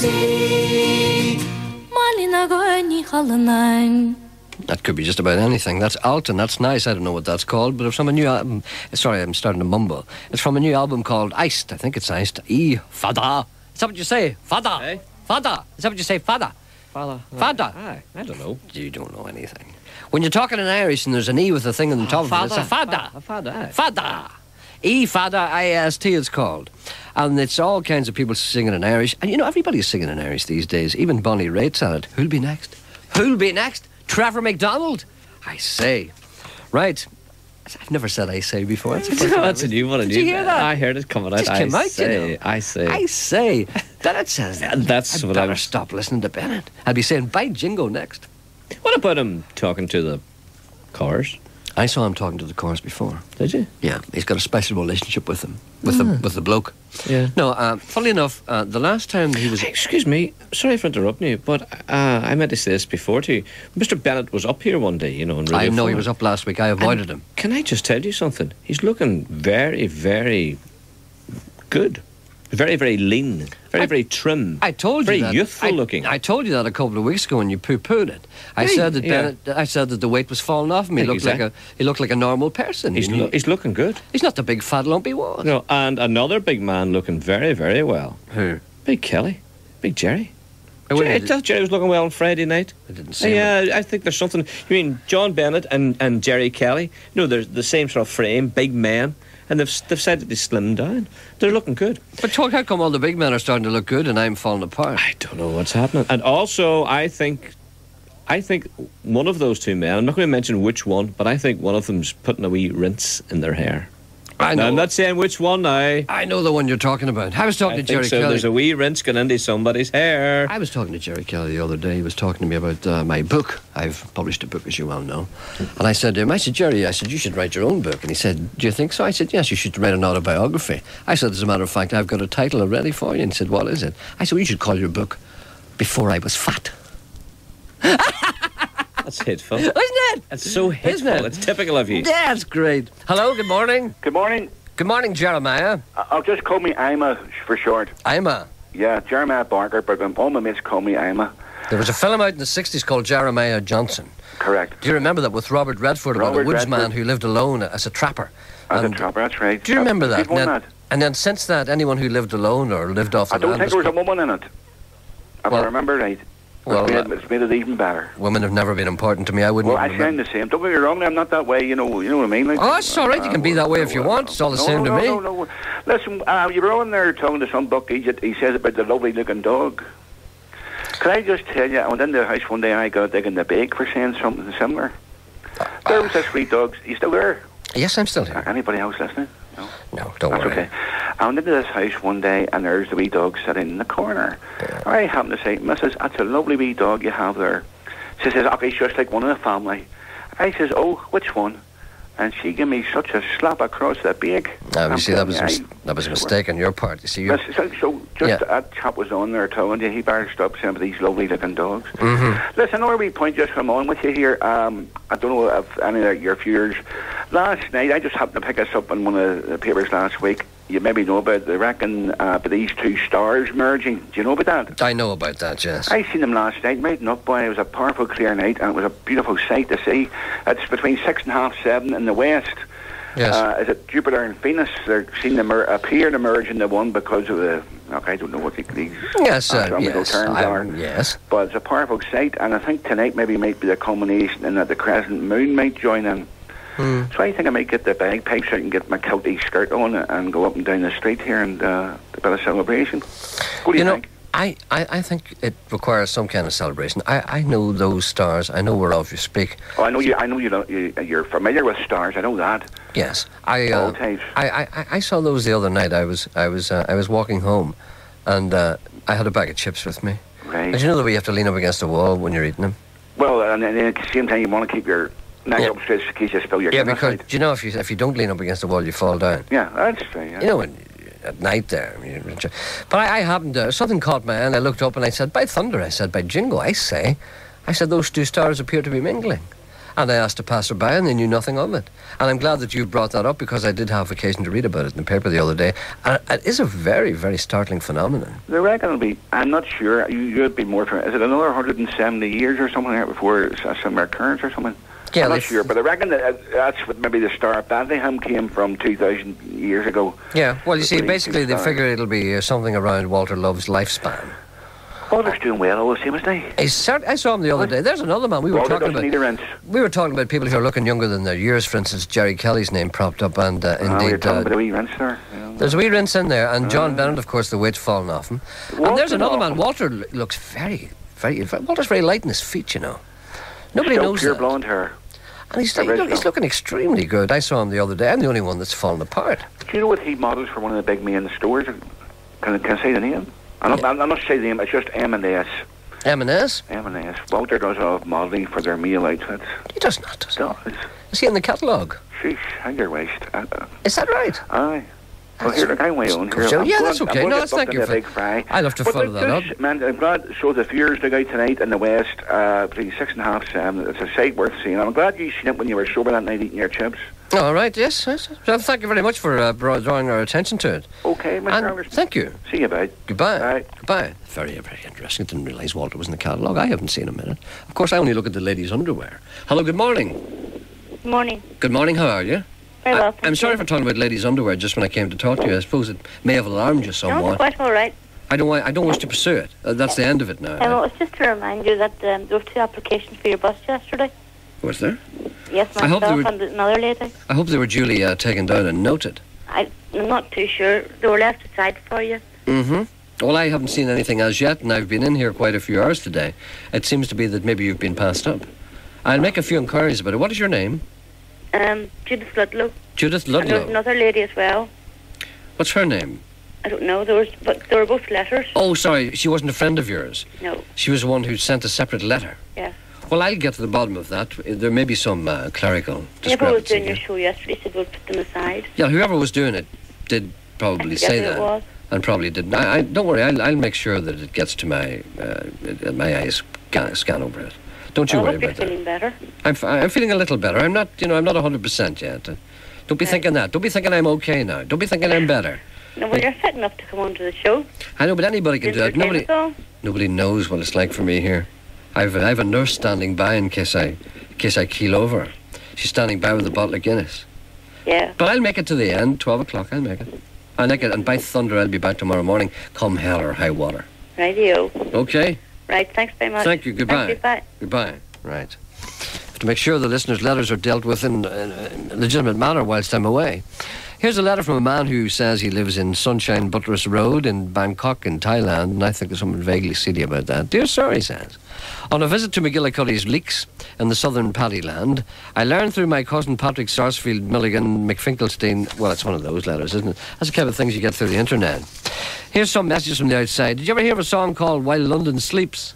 swasi, mali na gwani khalaman. That could be just about anything. That's Alton. That's nice. I don't know what that's called, but it's from a new album. Sorry, I'm starting to mumble. It's from a new album called Iced. I think it's Iced. E Fada. Is that what you say? Fada. Eh? Fada. Is that what you say? Fada. Fada. Fada. Aye, I don't know. You don't know anything. When you're talking in Irish and there's an E with a thing on the top of it, it's a fada. A fada. Aye. Fada. E Fada I S T it's called. And it's all kinds of people singing in Irish. And you know, everybody's singing in Irish these days. Even Bonnie Raitt's at it. Who'll be next? Who'll be next? Trevor McDonald. I say. Right. I've never said I say before. That's, the first time. That's a new one. Did you hear that? I heard it coming out. Just I came out, say, you know. I say. I say. Then it says that. And that's I'd what better I'm. stop listening to Bennett. I'd be saying, bye, Jingo, next. What about him talking to the cars? I saw him talking to the chorus before. Did you? Yeah, he's got a special relationship with them, with the with the bloke. Yeah. No, uh, funnily enough, uh, the last time he was... Hey, excuse me, sorry for interrupting you, but uh, I meant to say this before to you. Mister Bennett was up here one day, you know, in Radio I know four. he was up last week. I avoided him. Can I just tell you something? He's looking very, very good. Very, very lean. Very, I- very trim. I told very you that. youthful I, looking. I told you that a couple of weeks ago, and you poo-pooed it. I Yeah, said that yeah. Bennett, I said that the weight was falling off him. He Yeah, looked like a exactly. he looked like a normal person. he's, you know? lo- he's looking good. He's not the big fat lump he was. No, and another big man looking very, very well. Who? Big Kelly. Big Jerry. Oh, wait, Jerry, I did- thought Jerry was looking well on Friday night. I didn't see him. Yeah, I think there's something. You mean John Bennett and, and Jerry Kelly? No, they're the same sort of frame, big men, and they've they've said that they slimmed down. They're looking good. But Chuck, how come all the big men are starting to look good and I'm falling apart? I don't know what's happening. And also, I think, I think one of those two men. I'm not going to mention which one, but I think one of them's putting a wee rinse in their hair. I know. Now, I'm not saying which one now. I know the one you're talking about. I was talking I to think Jerry so. Kelly. There's a wee rinse going into somebody's hair. I was talking to Jerry Kelly the other day. He was talking to me about uh, my book. I've published a book, as you well know. And I said to him, I said, Jerry, I said, you should write your own book. And he said, do you think so? I said, yes, you should write an autobiography. I said, as a matter of fact, I've got a title already for you. And he said, what is it? I said, well, you should call your book Before I Was Fat. That's hateful. Isn't it? It's so hateful. Isn't it? It's typical of you. That's great. Hello, good morning. Good morning. Good morning, Jeremiah. I- I'll just call me Ima for short. Ima. Yeah, Jeremiah Barker, but all my mates call me Ima. There was a film out in the sixties called Jeremiah Johnson. Correct. Do you remember that with Robert Redford about Robert a woodsman Redford. who lived alone as a trapper? As a And- trapper, that's right. Do you remember Uh, that? he's won And then, that. and then since that, anyone who lived alone or lived off the I don't land think there was was a woman in it. If Well- I remember right. well, it's, uh, made, it's made it even better. women have never been important to me. I wouldn't. Well, I even sound remember. the same. Don't get me wrong, I'm not that way, you know, you know what I mean? Like, Oh, it's all right. You can be that way if you want. It's all the no, same no, to me. no, no, no. Listen, uh, you were on there talking to some buck Egypt. He says about the lovely looking dog. Can I just tell you, I went into the house one day and I got a dig in the bag for saying something similar. There was this wee dog. You still there? Yes, I'm still here. Uh, anybody else listening? No. No, don't That's worry. okay. I went into this house one day and there's the wee dog sitting in the corner. I happened to say, Missus, that's a lovely wee dog you have there. She says, okay, it's just like one in the family. I says, oh, which one? And she gave me such a slap across the back. Now, you I'm see, that was a, telling mis- you, that was a I- mistake on your part. You see, you. Listen, So, so just Yeah. that chap was on there telling you he better stop saying about these lovely looking dogs. Mm-hmm. Listen, another wee point just come on with you here. Um, I don't know if any of your viewers. Last night, I just happened to pick this up in one of the papers last week. You maybe know about, they reckon, uh, about these two stars merging. Do you know about that? I know about that, yes. I seen them last night, right up boy. It was a powerful, clear night, and it was a beautiful sight to see. It's between six and a half, seven in the west. Yes. Uh, is it Jupiter and Venus? They're seen them mer- appear to merge into one because of the. Okay, I don't know what the, these Yes, uh, astronomical yes, terms I- are. yes. But it's a powerful sight, and I think tonight maybe might be the culmination in that the crescent moon might join in. Mm. So I think I might get the bagpipes out and get my coaty skirt on and go up and down the street here and uh, a bit of celebration. What do you, You know, think? I, I, I think it requires some kind of celebration. I, I know those stars. I know whereof you speak. Oh, I know you. I know you. Don't, you you're familiar with stars. I know that. Yes, I, All uh, types. I, I, I saw those the other night. I was I was uh, I was walking home, and uh, I had a bag of chips with me. Right. Did you know that we have to lean up against the wall when you're eating them? Well, and then at the same time, you want to keep your neck Yeah. up straight in case you spill your Yeah, dinner because side. do you know if you if you don't lean up against the wall, you fall down. Yeah, that's true. Yeah. You know, when, at night there. I mean, but I, I happened to, something caught my eye, and I looked up and I said, by thunder, I said, by jingo, I say, I said, those two stars appear to be mingling. And I asked a passerby, and they knew nothing of it. And I'm glad that you brought that up, because I did have occasion to read about it in the paper the other day. And it is a very, very startling phenomenon. They reckon it'll be. I'm not sure. You, you'd be more. Is it another one hundred seventy years or something like that before it's a similar occurrence or something? Yeah, I'm not they- sure, but I reckon that uh, that's what maybe the star of Bethlehem came from two thousand years ago. Yeah, well, you see, Pretty basically they star. figure it'll be uh, something around Walter Love's lifespan. Walter's doing well, all the same, isn't he? He's cert- I saw him the other day. There's another man. We were Walter talking doesn't about. need a rinse. We were talking about people who are looking younger than their years. For instance, Jerry Kelly's name propped up, and uh, Ah, we're indeed, talking uh, about a wee rinse there. Yeah. there's a wee rinse in there, and Ah. John Bennett, of course, the weight's fallen off him. and Walter there's another man. off him. Walter l- looks very, very. Walter's very light in his feet, you know. Nobody Still knows pure that. blonde hair. And he's, he look, Original. he's looking extremely good. I saw him the other day. I'm the only one that's fallen apart. Do you know what he models for one of the big main stores? Can, can I say the name? I'm not, I'm not say the name. It's just M and S. M and S? M and S. Walter does a lot of modelling for their meal outfits. He does not, does he? Does. Is he in the catalogue? Sheesh, hang your waist. Uh, uh, Is that right? aye. Well, here, look, I'm way on here. Yeah, I'm yeah, going- that's I'm okay. going No, to that's book thank in you the for- big fry. I'll have to But follow look, that this- up. Man, I'm glad. So the Fears look out tonight in the West, uh, between six and a half, seven. It's a sight worth seeing. I'm glad you seen it when you were sober that night eating your chips. All right, yes. yes. Well, thank you very much for uh, bro- drawing our attention to it. Okay, Mister And Anderson. thank you. See you, bye. Goodbye. Bye. Goodbye. Very, very interesting. Didn't realise Walter was in the catalogue. I haven't seen him in it. Of course, I only look at the ladies' underwear. Hello, good morning. Morning. Good morning, how are you? Very well, I, thank I'm sorry you. for talking about ladies' underwear just when I came to talk to you. I suppose it may have alarmed you No, somewhat. it's quite all right. I don't want, I don't wish to pursue it. Uh, that's the end of it now. Um, it was just to remind you that um, there were two applications for your bus yesterday. Was there? Yes, I hope myself they were- and another lady. I hope they were duly uh, taken down and noted. I, I'm not too sure. They were left aside for you. Mm-hmm. Well, I haven't seen anything as yet, and I've been in here quite a few hours today. It seems to be that maybe you've been passed up. I'll make a few inquiries about it. What is your name? Um, Judith Ludlow. Judith And there was Ludlow. another lady as well. What's her name? I don't know. There was, but they were both letters. Oh, sorry, she wasn't a friend of yours. No. She was the one who sent a separate letter. Yeah. Well, I'll get to the bottom of that. There may be some uh, clerical Whoever was discrepancy doing your here. show yesterday said we'll put them aside. Yeah, whoever was doing it did probably I forget say who it that. was. And probably didn't. I, I, don't worry, I'll, I'll make sure that it gets to my uh, uh, my eyes scan, scan over it. Don't you I worry hope you're about that. feeling better. I'm, f- I'm feeling a little better. I'm not, you know, I'm not one hundred percent yet. Uh, Don't be thinking that. Don't be thinking I'm okay now. Don't be thinking I'm better. No, well, you're fit enough to come on to the show. I know, but anybody can Is do there that. Nobody, all? nobody knows what it's like for me here. I've, I have a nurse standing by in case I, in case I keel over. She's standing by with a bottle of Guinness. Yeah. But I'll make it to the end. Twelve o'clock. I'll make it. I'll make it, and by thunder, I'll be back tomorrow morning. Come hell or high water. Radio. Okay. Right. Thanks very much. Thank you. Goodbye. Thank you, bye. Goodbye. Right. To make sure the listeners' letters are dealt with in a legitimate manner whilst I'm away. Here's a letter from a man who says he lives in Sunshine Buttress Road in Bangkok in Thailand, and I think there's something vaguely seedy about that. Dear sir, he says, on a visit to McGillicuddy's Leaks in the southern Paddyland, I learned through my cousin Patrick Sarsfield Milligan McFinkelstein, well, it's one of those letters, isn't it? That's the kind of things you get through the internet. Here's some messages from the outside. Did you ever hear of a song called While London Sleeps?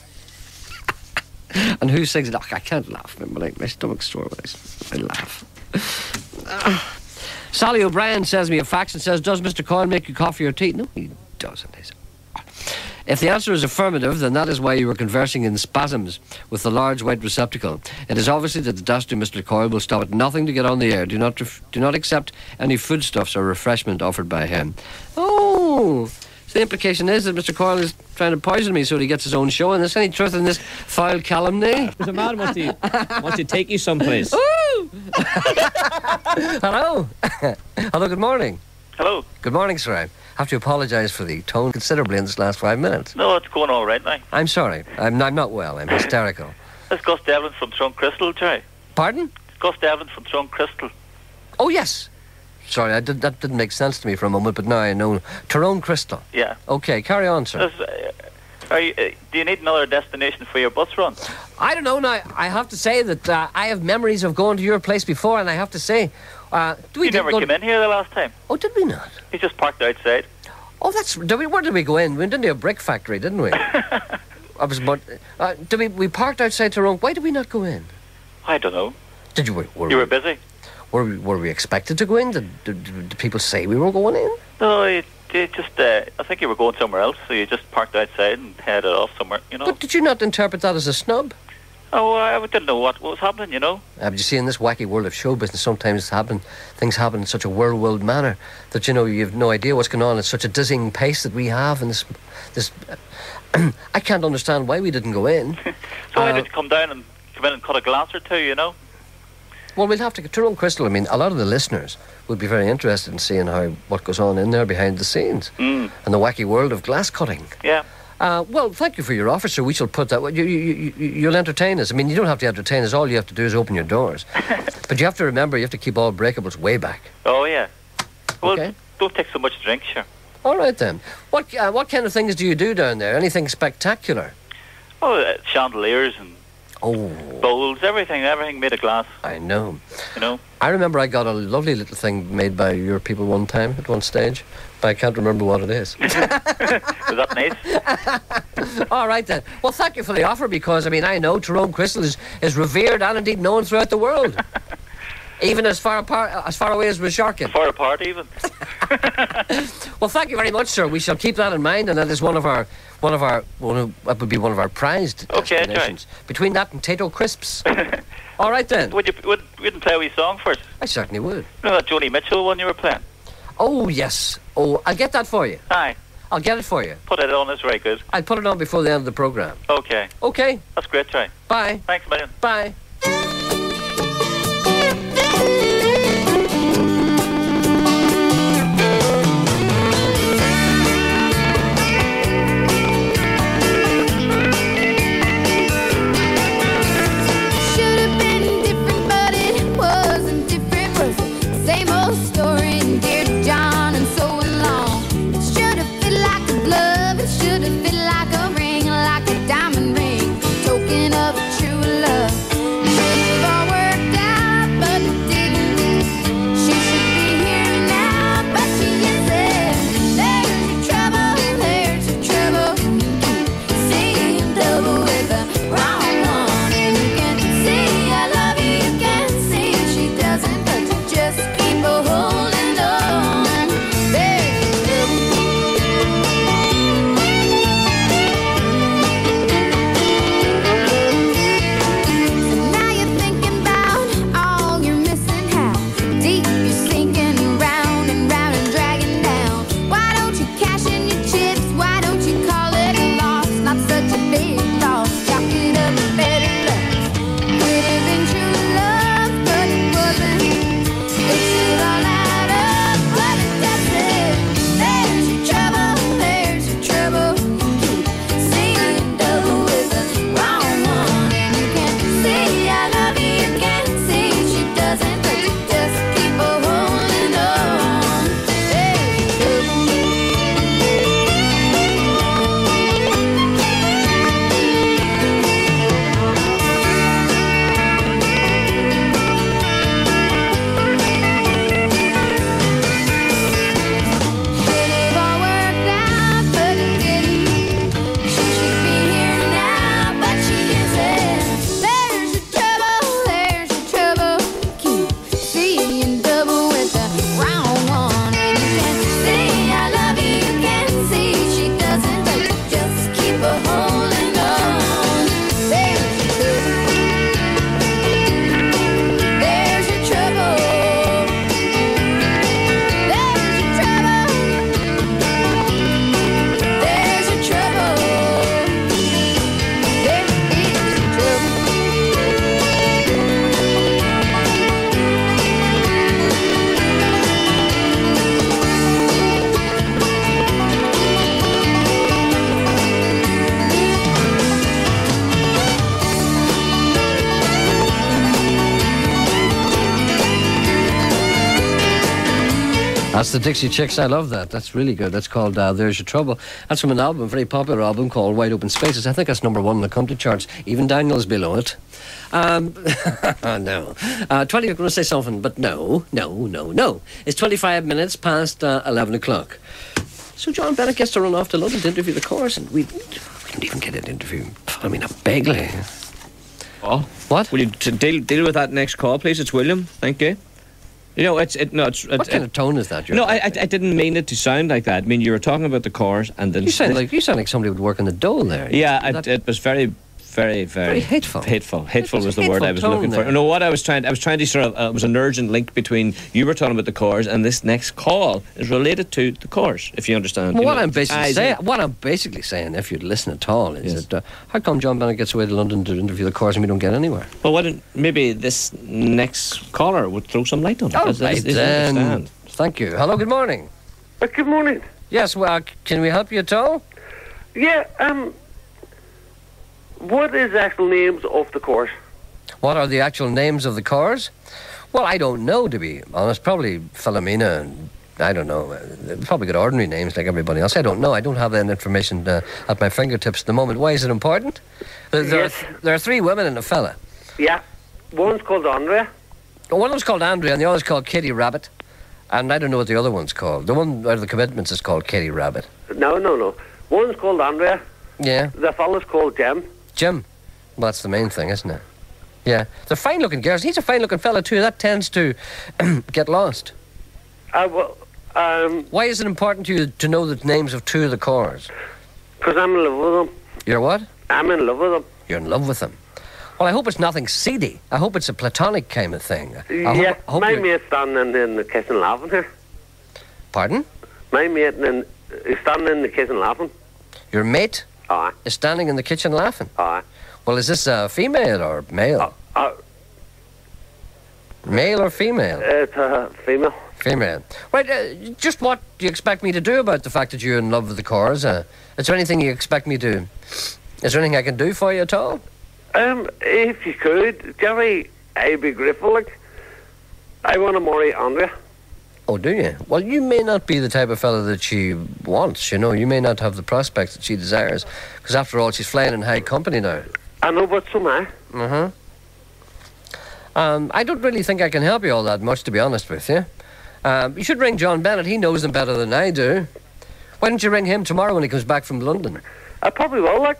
And who sings it? Oh, I can't laugh. My, my, my stomach's sore when I, I laugh. Sally O'Brien sends me a fax and says, does Mister Coyle make you coffee or tea? No, he doesn't. He says, if the answer is affirmative, then that is why you were conversing in spasms with the large white receptacle. It is obviously that the dastardly Mister Coyle will stop at nothing to get on the air. Do not ref- do not accept any foodstuffs or refreshment offered by him. Oh, so the implication is that Mister Coyle is trying to poison me so that he gets his own show. And is there any truth in this foul calumny? There's a man wants to, wants to take you someplace. Hello. Hello, good morning. Hello. Good morning, sir. I have to apologise for the tone considerably in this last five minutes. No, it's going all right now. I'm sorry. I'm, I'm not well. I'm hysterical. It's Gus Devlin from Trunk Crystal, Jerry. Pardon? It's Gus Devlin from Trunk Crystal. Oh, yes. Sorry, I did, that didn't make sense to me for a moment, but now I know. Tyrone Crystal. Yeah. Okay, carry on, sir. Does, uh, are you, uh, do you need another destination for your bus run? I don't know now. I have to say that uh, I have memories of going to your place before, and I have to say, uh, do we You never go came in here the last time. Oh, did we not? You just parked outside. Oh, that's. Did we, where did we go in? We went into a brick factory, didn't we? I was about. Uh, did we? We parked outside Tyrone. Why did we not go in? I don't know. Did you? Were, were You we, were busy. Were we, were we expected to go in? Did, did, did people say we were going in? No, you, you just. Uh, I think you were going somewhere else, so you just parked outside and headed off somewhere. You know. But did you not interpret that as a snub? Oh, I didn't know what, what was happening. You know. Uh, but you see, in this wacky world of show business, sometimes happen things happen in such a whirlwind manner that you know you have no idea what's going on at such a dizzying pace that we have, and this, this. Uh, I can't understand why we didn't go in. So why Uh, did you come down and come in and cut a glass or two? You know. Well, we'll have to get Tyrone Crystal. I mean, a lot of the listeners would be very interested in seeing how what goes on in there behind the scenes Mm. and the wacky world of glass cutting. Yeah. Uh, well, thank you for your offer, sir. We shall put that. You, you, you, you'll entertain us. I mean, you don't have to entertain us. All you have to do is open your doors. But you have to remember, you have to keep all breakables way back. Oh yeah. Well, Okay. don't take so much drink, sure. All right then. What uh, what kind of things do you do down there? Anything spectacular? Oh, uh, chandeliers and Oh, bowls, everything, everything made of glass. I know. You know. I remember I got a lovely little thing made by your people one time at one stage, but I can't remember what it is. Was that nice? All right then. Well, thank you for the offer, because I mean I know Tyrone Crystal is, is revered and indeed known throughout the world, even as far apart, as far away as Resharkin. Far apart, even. Well, thank you very much, sir. We shall keep that in mind, and that is one of our one of our one of, that would be one of our prized Okay, destinations. Between that and Tato Crisps. All right then. Would you would, wouldn't play a wee song first? I certainly would. You know that Joni Mitchell one you were playing? Oh yes. Oh, I'll get that for you. Aye. I'll get it for you. Put it on, it's very good. I'll put it on before the end of the programme. Okay. Okay. That's great, try. Bye. Thanks a million. Bye. Should have been different, but it wasn't different. Was the same old story, and dear John, and so along. It should have fit like a glove. It should have fit like a ring, like a diamond ring, token of a true love. That's the Dixie Chicks. I love that. That's really good. That's called uh, There's Your Trouble. That's from an album, a very popular album called Wide Open Spaces. I think that's number one in the country charts. Even Daniel's below it. Um, no. Uh, twenty, I'm going to say something, but no, no, no, no. It's twenty-five minutes past uh, eleven o'clock. So John Bennett gets to run off to London to interview the chorus, and we, we didn't even get an interview. I mean, a Begley. Oh, what? Will you t- deal deal with that next call, please? It's William. Thank you. You know, it's it. No, it's. It, what kind it, of tone is that? No, I, I, I didn't mean it to sound like that. I mean, you were talking about the chorus, and then you sound like you sound like somebody would work in the dole there. Yeah, it, it was very, very, very, very hateful. Hateful, hateful was the hateful word I was looking there. for. You know what I was trying? I was trying to sort of. Uh, it was an urgent link between you were talking about the chorus, and this next call is related to the chorus. If you understand. Well, you what know, I'm basically saying, in. what I'm basically saying, if you'd listen at all, is Yes. that uh, how come John Bennett gets away to London to interview the chorus and we don't get anywhere? Well, why don't maybe this next caller would throw some light on it? Oh, Does- does- right does he then. understand? Thank you. Hello, good morning. Uh, good morning. Yes, well, c- can we help you at all? Yeah, um, what is the actual names of the course? What are the actual names of the chorus? Well, I don't know, to be honest. Probably Philomena and I don't know. uh, They've probably got ordinary names like everybody else. I don't know. I don't have that information uh, at my fingertips at the moment. Why is it important? There, there, Yes. are, there are three women and a fella. Yeah, one's called Andrea. One of them's called Andrea and the other's called Kitty Rabbit. And I don't know what the other one's called. The one out of the commitments is called Kitty Rabbit. No, no, no. One's called Andrea. Yeah. The fella's called Jim. Jim. Well, that's the main thing, isn't it? Yeah. They're fine-looking girls. He's a fine-looking fella, too. That tends to get lost. Uh, well, um... Why is it important to you to know the names of two of the chorus? Because I'm in love with them. You're what? I'm in love with them. You're in love with them. Well, I hope it's nothing seedy. I hope it's a platonic kind of thing. I yeah, hope, I hope my you're- mate's standing in the kitchen laughing here. Pardon? My mate in, is standing in the kitchen laughing. Your mate Aye. is standing in the kitchen laughing? Aye. Well, is this a female or male? Uh, Male or female? It's a female. Female. Right, uh, just what do you expect me to do about the fact that you're in love with the chorus? Uh, is there anything you expect me to... Is there anything I can do for you at all? Um, if you could, Jerry, I'd be grateful. Like, I want to marry Andrea. Oh, do you? Well, you may not be the type of fella that she wants, you know. You may not have the prospects that she desires. Because after all, she's flying in high company now. I know, but so am I. Uh-huh. Um, I don't really think I can help you all that much, to be honest with you. Um, you should ring John Bennett. He knows them better than I do. Why don't you ring him tomorrow when he comes back from London? I probably will, like.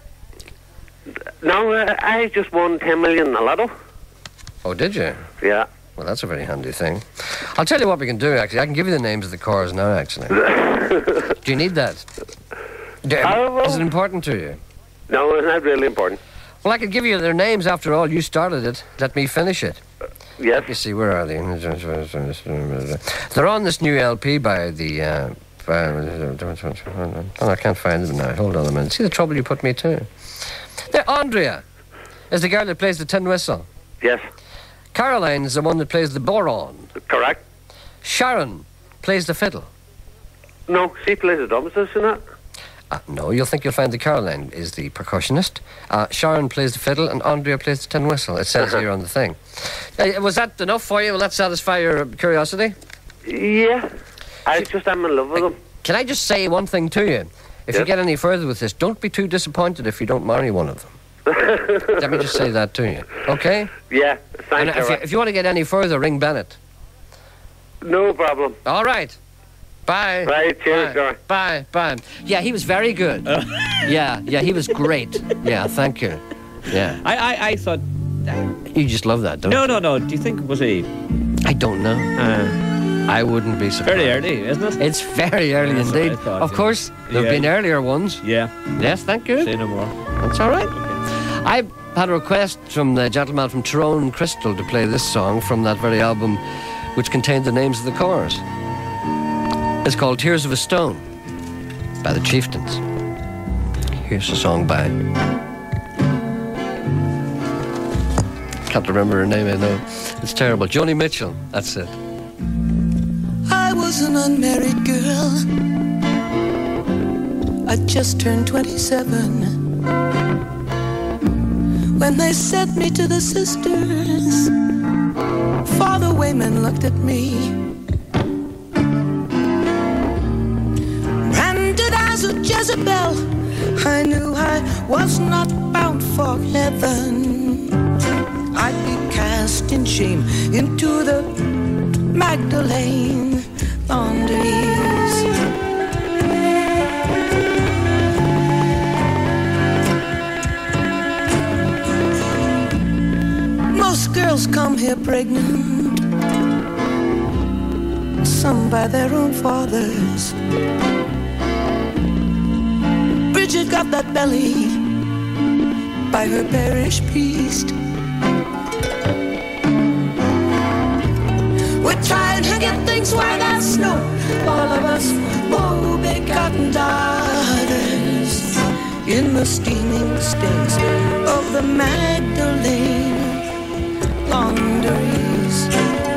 No, uh, I just won ten million in the lotto. Oh, did you? Yeah. Well, that's a very handy thing. I'll tell you what we can do, actually. I can give you the names of the chorus now, actually. Do you need that? Do, is it important to you? No, it's not really important. Well, I could give you their names. After all, you started it. Let me finish it. Yes. Let me see, where are they? They're on this new L P by the... Uh, by, oh, I can't find them now. Hold on a minute. See the trouble you put me to? There, Andrea is the girl that plays the tin whistle. Yes. Caroline is the one that plays the boron. Correct. Sharon plays the fiddle. No, she plays the drums, does she not? Uh, no, you'll think you'll find that Caroline is the percussionist. Uh, Sharon plays the fiddle and Andrea plays the tin whistle. It says Uh-huh. here on the thing. Uh, was that enough for you? Will that satisfy your curiosity? Yeah. I just am in love with them. Can I just say one thing to you? If you Yes. get any further with this, don't be too disappointed if you don't marry one of them. Let me just say that to you, okay? Yeah, And thanks. if you, if you want to get any further, ring Bennett. No problem. All right. Bye. Right, cheers, Bye. Gary. Bye. Bye. Yeah, he was very good. yeah, yeah, he was great. Yeah, thank you. Yeah. I, I, I thought... You just love that, don't No, you? no, no. Do you think, was he... I don't know. Uh, I wouldn't be surprised. Very early, isn't it? It's very early That's what I indeed. thought, Of yeah. course, there have Yeah. been earlier ones. Yeah. Yes, thank you. Say no more. That's all right. I had a request from the gentleman from Tyrone Crystal to play this song from that very album which contained the names of the chorus. It's called Tears of a Stone by the Chieftains. Here's the song by... Can't remember her name, I know. It's terrible. Joni Mitchell, that's it. I was an unmarried girl. I just turned twenty-seven when they sent me to the sisters. Father Wayman looked at me to Jezebel, I knew I was not bound for heaven. I'd be cast in shame into the Magdalene laundries. Most girls come here pregnant, some by their own fathers. Bridget got that belly by her parish priest. We're trying to get things white as snow, all of us, oh, begotten daughters, in the steaming stains of the Magdalene laundries.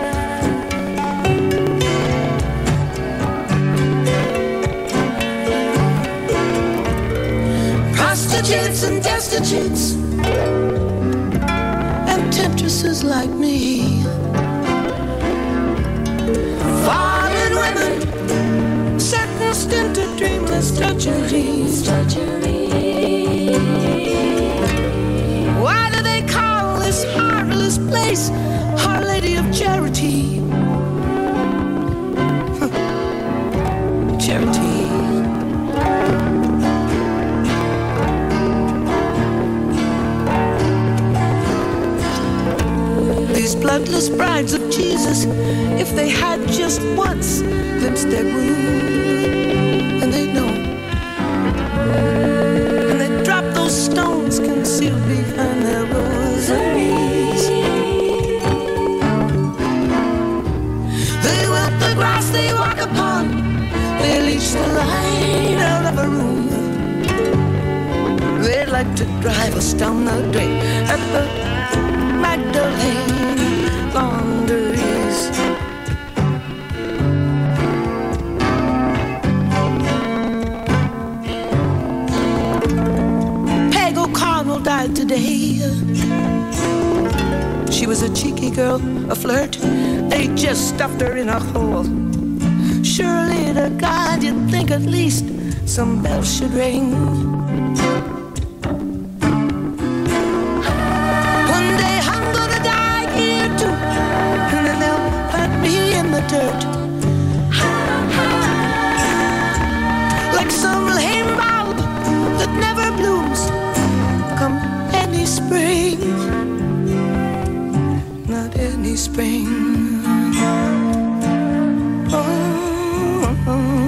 Prostitutes and destitutes and temptresses like me, fallen women sentenced into dreamless drudgeries. Why do they call this heartless place Our Lady of Charity? Charity. These bloodless brides of Jesus, if they had just once glimpsed their groom, and they'd know, and they'd drop those stones concealed behind their rosaries. They wilt the grass they walk upon, they leash the light out of a room. They'd like to drive us down the drain at the Magdalene laundries. Peg O'Connell died today. She was a cheeky girl, a flirt. They just stuffed her in a hole. Surely to God you'd think at least some bells should ring. Dirt. Like some lame bulb that never blooms come any spring. Not any spring. Oh, oh, oh.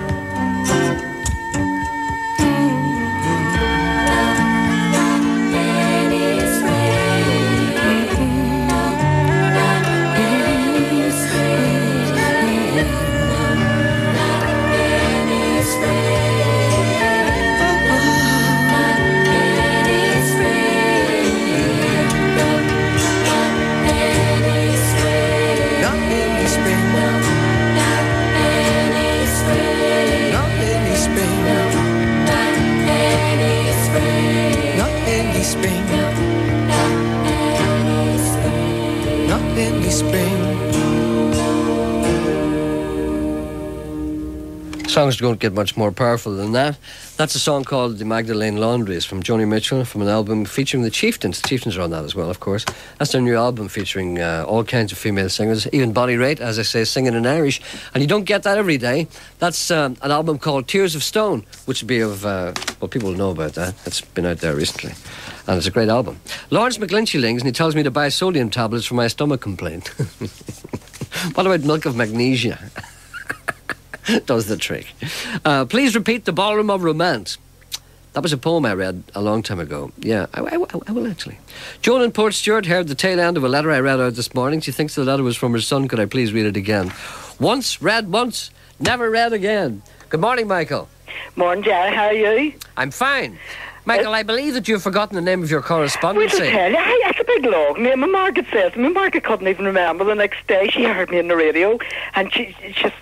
Songs don't get much more powerful than that. That's a song called The Magdalene Laundries from Joni Mitchell, from an album featuring the Chieftains. The Chieftains are on that as well, of course. That's their new album featuring uh, all kinds of female singers, even Bonnie Raitt, as I say, singing in Irish. And you don't get that every day. That's um, an album called Tears of Stone, which would be of, uh, well, people will know about that. It's been out there recently. And it's a great album. Lawrence McGlinchey lings and he tells me to buy sodium tablets for my stomach complaint. What about milk of magnesia? Does the trick. Uh, please repeat The Ballroom of Romance. That was a poem I read a long time ago. Yeah, I, I, I will actually. Joan in Port Stewart heard the tail end of a letter I read out this morning. She thinks the letter was from her son. Could I please read it again? Once read once, never read again. Good morning, Michael. Morning, Jerry. How are you? I'm fine. Michael, I believe that you've forgotten the name of your correspondent. Wait, I'll tell you, I, it's a big long name. And Margaret says to me, Margaret couldn't even remember the next day. She heard me on the radio, and she, she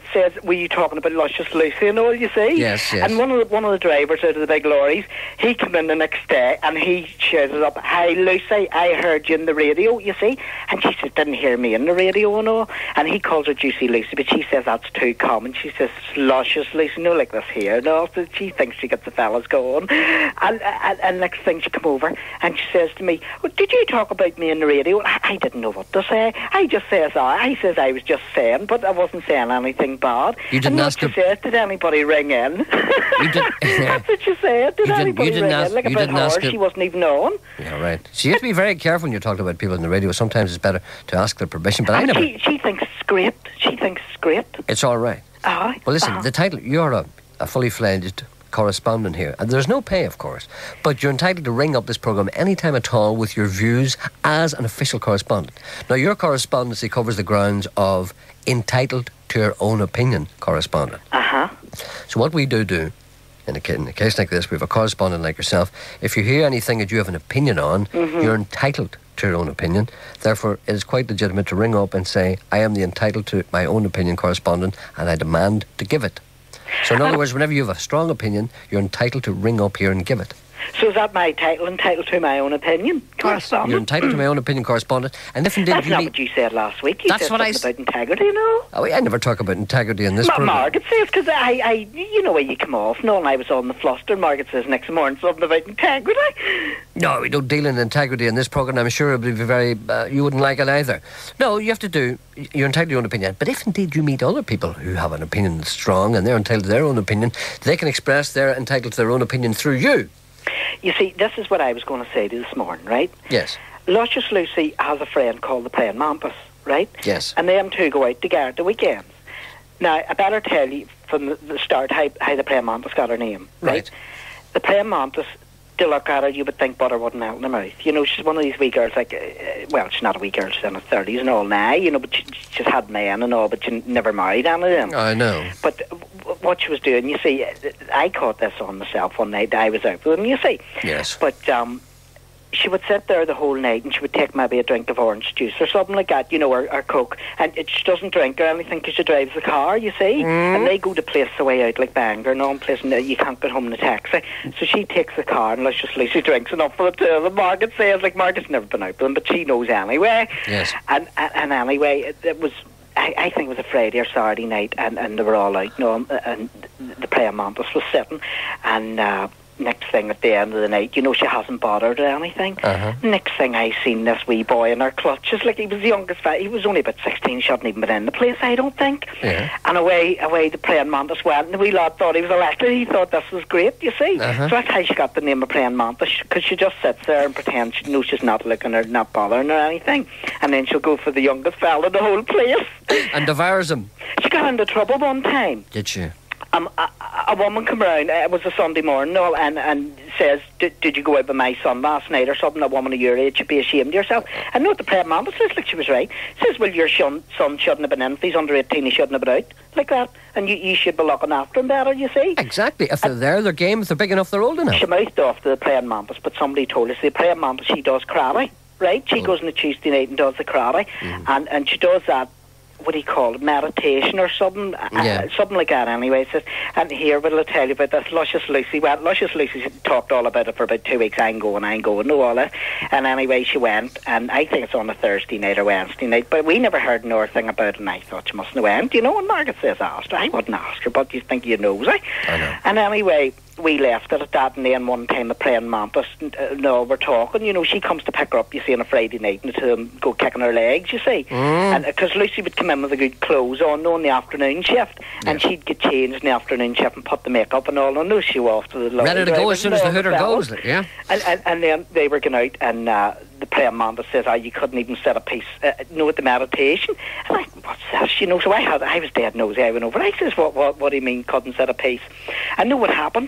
says, were you talking about Luscious Lucy and all, you see? Yes, yes. And one of the, one of the drivers out of the big lorries, he came in the next day and he shouted up, "Hi Lucy, I heard you in the radio," you see? And she said, "Didn't hear me in the radio and all." And he calls her Juicy Lucy, but she says that's too common. She says Luscious Lucy, no, like this here. And all. So she thinks she gets the fellas going. And, and, and next thing she come over and she says to me, "Well, did you talk about me in the radio?" I, I didn't know what to say. I just says I. I says I was just saying, but I wasn't saying anything bad. You didn't and ask what she says, did anybody ring in? You did, That's what she said. Did You didn't- anybody you didn't ring ask- in? Like you about didn't ask her, it- she wasn't even on. Yeah, right. So you have to be very careful when you're talking about people on the radio. Sometimes it's better to ask their permission, but I And never... she, she thinks it's great. She thinks it's great. It's all right. Aye. Well, listen, uh-huh. the title, you're a, a fully fledged correspondent here, and there's no pay, of course, but you're entitled to ring up this programme anytime at all with your views as an official correspondent. Now, your correspondency covers the grounds of entitled to your own opinion correspondent. Uh-huh. So what we do do, in a, ca- in a case like this, we have a correspondent like yourself, if you hear anything that you have an opinion on, Mhm. you're entitled to your own opinion. Therefore, it is quite legitimate to ring up and say, "I am the entitled to my own opinion correspondent, and I demand to give it." So in other words, whenever you have a strong opinion, you're entitled to ring up here and give it. So is that my title, entitled to my own opinion? Correspondent? You're entitled to my own opinion correspondent, and if indeed That's you not meet... what you said last week. You That's said what I something about integrity, you know? Oh, I never talk about integrity in this Ma- programme. Margaret says, because I, I, you know where you come off. No, and I was on the fluster. Margaret says next morning something about integrity. No, we don't deal in integrity in this programme. I'm sure it would be very... Uh, you wouldn't like it either. No, you have to do... You're entitled to your own opinion. But if indeed you meet other people who have an opinion that's strong and they're entitled to their own opinion, they can express their entitled to their own opinion through you. You see, this is what I was going to say to you this morning, right? Yes. Luscious Lucy has a friend called the Praying Mantis, right? Yes. And them two go out together at the weekends. Now, I better tell you from the, the start how, how the Praying Mantis got her name, right? Right. The Praying Mantis, to look at her, you would think butter wouldn't melt in her mouth. You know, she's one of these wee girls, like, uh, well, she's not a wee girl, she's in her thirties and all now, you know, but she, she's had men and all, but she never married any of them. I know. But uh, what she was doing, you see, I caught this on myself one night. I was out with them, you see. Yes. But um, she would sit there the whole night and she would take maybe a drink of orange juice or something like that, you know, or, or Coke. And it, she doesn't drink or anything because she drives the car, you see. Mm. And they go to place the way out like Bangor and all place and you can't get home in a taxi. So she takes the car and Luscious Lucy drinks enough for the two of them. Margaret says, like, Margaret's never been out with them, but she knows anyway. Yes. And, and, and anyway, it, it was... I, I think it was a Friday or Saturday night, and, and they were all out, you know, and the Praying Mantis was sitting, and uh, next thing at the end of the night, you know, she hasn't bothered or anything. Uh-huh. Next thing I seen this wee boy in her clutches, like he was the youngest fella, he was only about sixteen, shouldn't even been in the place, I don't think. Yeah. And away, away the Praying Mantis went, and the wee lad thought he was elected, he thought this was great, you see. Uh-huh. So that's how she got the name of Praying Mantis, because she just sits there and pretends she knows she's not looking or not bothering or anything, and then she'll go for the youngest fella in the whole place. And devours them. She got into trouble one time. Did she? Um, a, a woman come round, uh, it was a Sunday morning, all, and, and says, did, did you go out with my son last night or something? A woman of your age should be ashamed of yourself. And note the Praying Mantis says, like she was right. Says, well, your son, son shouldn't have been in. If he's under eighteen, he shouldn't have been out. Like that. And you, you should be looking after him better, you see. Exactly. If they're there, they're game. If they're big enough, they're old enough. She mouthed off to the Praying Mantis, but somebody told us the Praying Mantis, she does karate, right? She goes on a Tuesday night and does the karate. And, and she does that, what do you call it, meditation or something, Yeah. uh, something like that anyway. It says, and here, but I'll tell you about this, Luscious Lucy. Well, Luscious Lucy talked all about it for about two weeks. I'm going, I'm going, know all that. And anyway, she went, and I think it's on a Thursday night or Wednesday night, but we never heard no thing about it, and I thought she mustn't have went, you know, and Margaret says, asked her. I wouldn't ask her, but you think you knows, eh? I know. And anyway, we left it at that, and then one time the Praying Mantis, uh, no, we're talking, you know, she comes to pick her up, you see, on a Friday night, and the two of them go kicking her legs, you see. Mm. And because Lucy would come in with the good clothes on, no, in the afternoon shift, and she'd get changed in the afternoon shift and put the makeup and all, and no, she was off to the lorry Ready to go driver as soon and as the all hooter fellas. goes. like, Yeah. And, and, and then they were going out, and uh, the Praying Mantis says, oh, you couldn't even set a piece, uh, no, with the meditation. And I, what's that? You know, so I had, I was dead nosy. I went over. I says, what, what, what do you mean couldn't set a piece? And know what happened?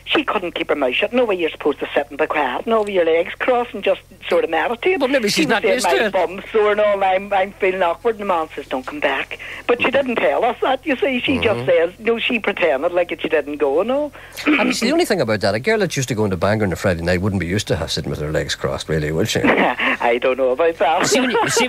she couldn't keep her mouth shut. No way you're supposed to sit and be quiet and over your legs crossed and just sort of meditate. Well, maybe she's she not was used saying, to my it. bum's sore and all, I'm, I'm feeling awkward. And the man says, don't come back. But she didn't tell us that, you see. She Mm-hmm. just says, no, she pretended like it, she didn't go and all. I mean, see, the only thing about that, a girl that used to go into Bangor on a Friday night wouldn't be used to have sitting with her legs crossed, really, would she? I don't know about that. See, when you- see-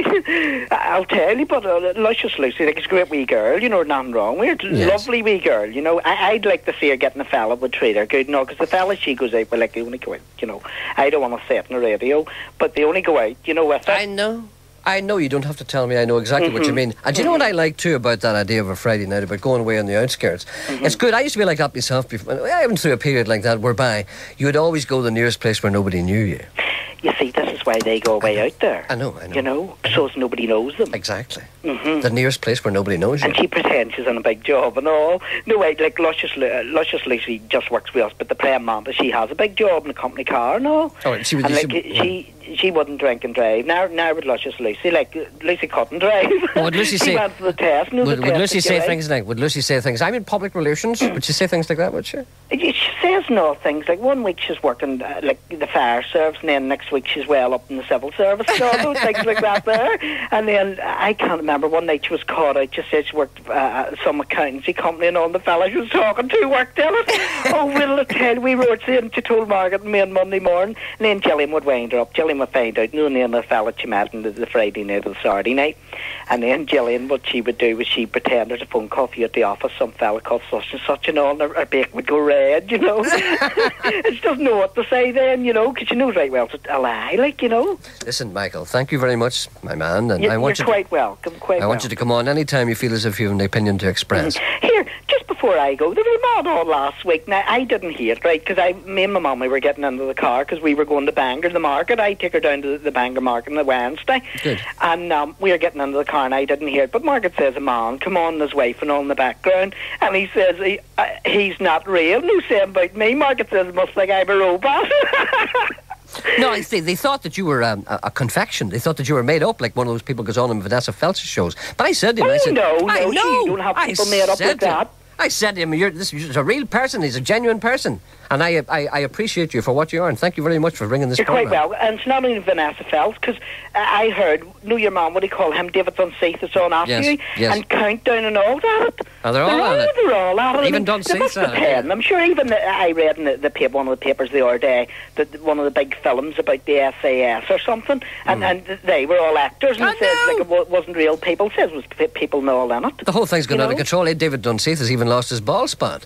I, I'll tell you, but uh, Luscious Lucy, like, it's a great wee girl, you know, nothing wrong with her. Yes. Lovely wee girl, you know. I, I'd like to see her getting a fella would treat her good, no, because the fella she goes out with, like, they only go out, you know. I don't want to say it on the radio, but they only go out, you know, with it. I know. I know, you don't have to tell me, I know exactly what you Mhm. mean. And do you know what I like too about that idea of a Friday night, about going away on the outskirts? Mhm. It's good. I used to be like that myself before. I went through a period like that whereby you would always go to the nearest place where nobody knew you. You see, this is why they go away out there. I know, I know. You know, so as nobody knows them. Exactly. Mm-hmm. The nearest place where nobody knows you. And she pretends she's on a big job and all. No way, like Luscious, Lu- uh, Luscious Lucy just works with us, but the praying manta, she has a big job in a company car and all. Oh, she would- and like she- she, she wouldn't drink and drive. Now, now with Luscious Lucy, like Lucy couldn't drive. Oh, would Lucy she say- went for the test. No, Would, the would test Lucy that you say like. things like, would Lucy say things, I'm in public relations, would she say things like that, would she? She says no things. Like one week she's working uh, like the fire service, and then next week she's well up in the civil service. So all those things like that there. And then I can't remember. One night she was caught out. She said she worked uh, at some accountancy company, and all the fella she was talking to worked in it. Oh, will I tell? We wrote in. She told Margaret and me on Monday morning, and then Gillian would wind her up. Gillian would find out. No, name of the fella she met on the, the Friday night or the Saturday night. And then Gillian, what she would do was she pretend there's a phone call for you at the office. Some fella called such and such and all, and her, her bacon would go red, you know. She doesn't know what to say then, you know, because she knows right well it's a lie, like, you know. Listen, Michael, thank you very much, my man. And You, I want you're you quite welcome, quite to, I want welcome. you to come on any time you feel as if you have an opinion to express. Here, just before I go, there was a man on last week. Now, I didn't hear it, right, because I, me and my mum, we were getting into the car because we were going to Bangor, the market. I take her down to the, the Bangor market on the Wednesday. Good. And um, we were getting into the car and I didn't hear it. But Margaret says a man, come on, and his wife and all in the background. And he says, he, uh, he's not real. No saying about me. Margaret says, it must think I'm a robot. No, I see. They thought that you were um, a, a confection. They thought that you were made up, like one of those people goes on in Vanessa Feltz's shows. But I said to him, I Oh, said, no, I no, know. you don't have I people made up said like to him- that. I said to him, You're, this is a real person. He's a genuine person. And I, I, I appreciate you for what you are. And thank you very much for ringing this You're program. quite well. And it's not only Vanessa Feltz, because uh, I heard, know your mum, what do you call him, David Dunseith is on after Yes, you, yes. and Countdown and all that. Oh, they're all they're on it. They're all at it. Even I mean, they Dunseith's must on it, pretend. I'm sure even the, I read in the, the paper, one of the papers the other day, that one of the big films about the S A S or something, and, Mm. and they were all actors, and I it said like it wa- wasn't real people. It says it was p- people and all in it. The whole thing's gone You out of know? control. Eh? David Dunseith has even lost his ball spot.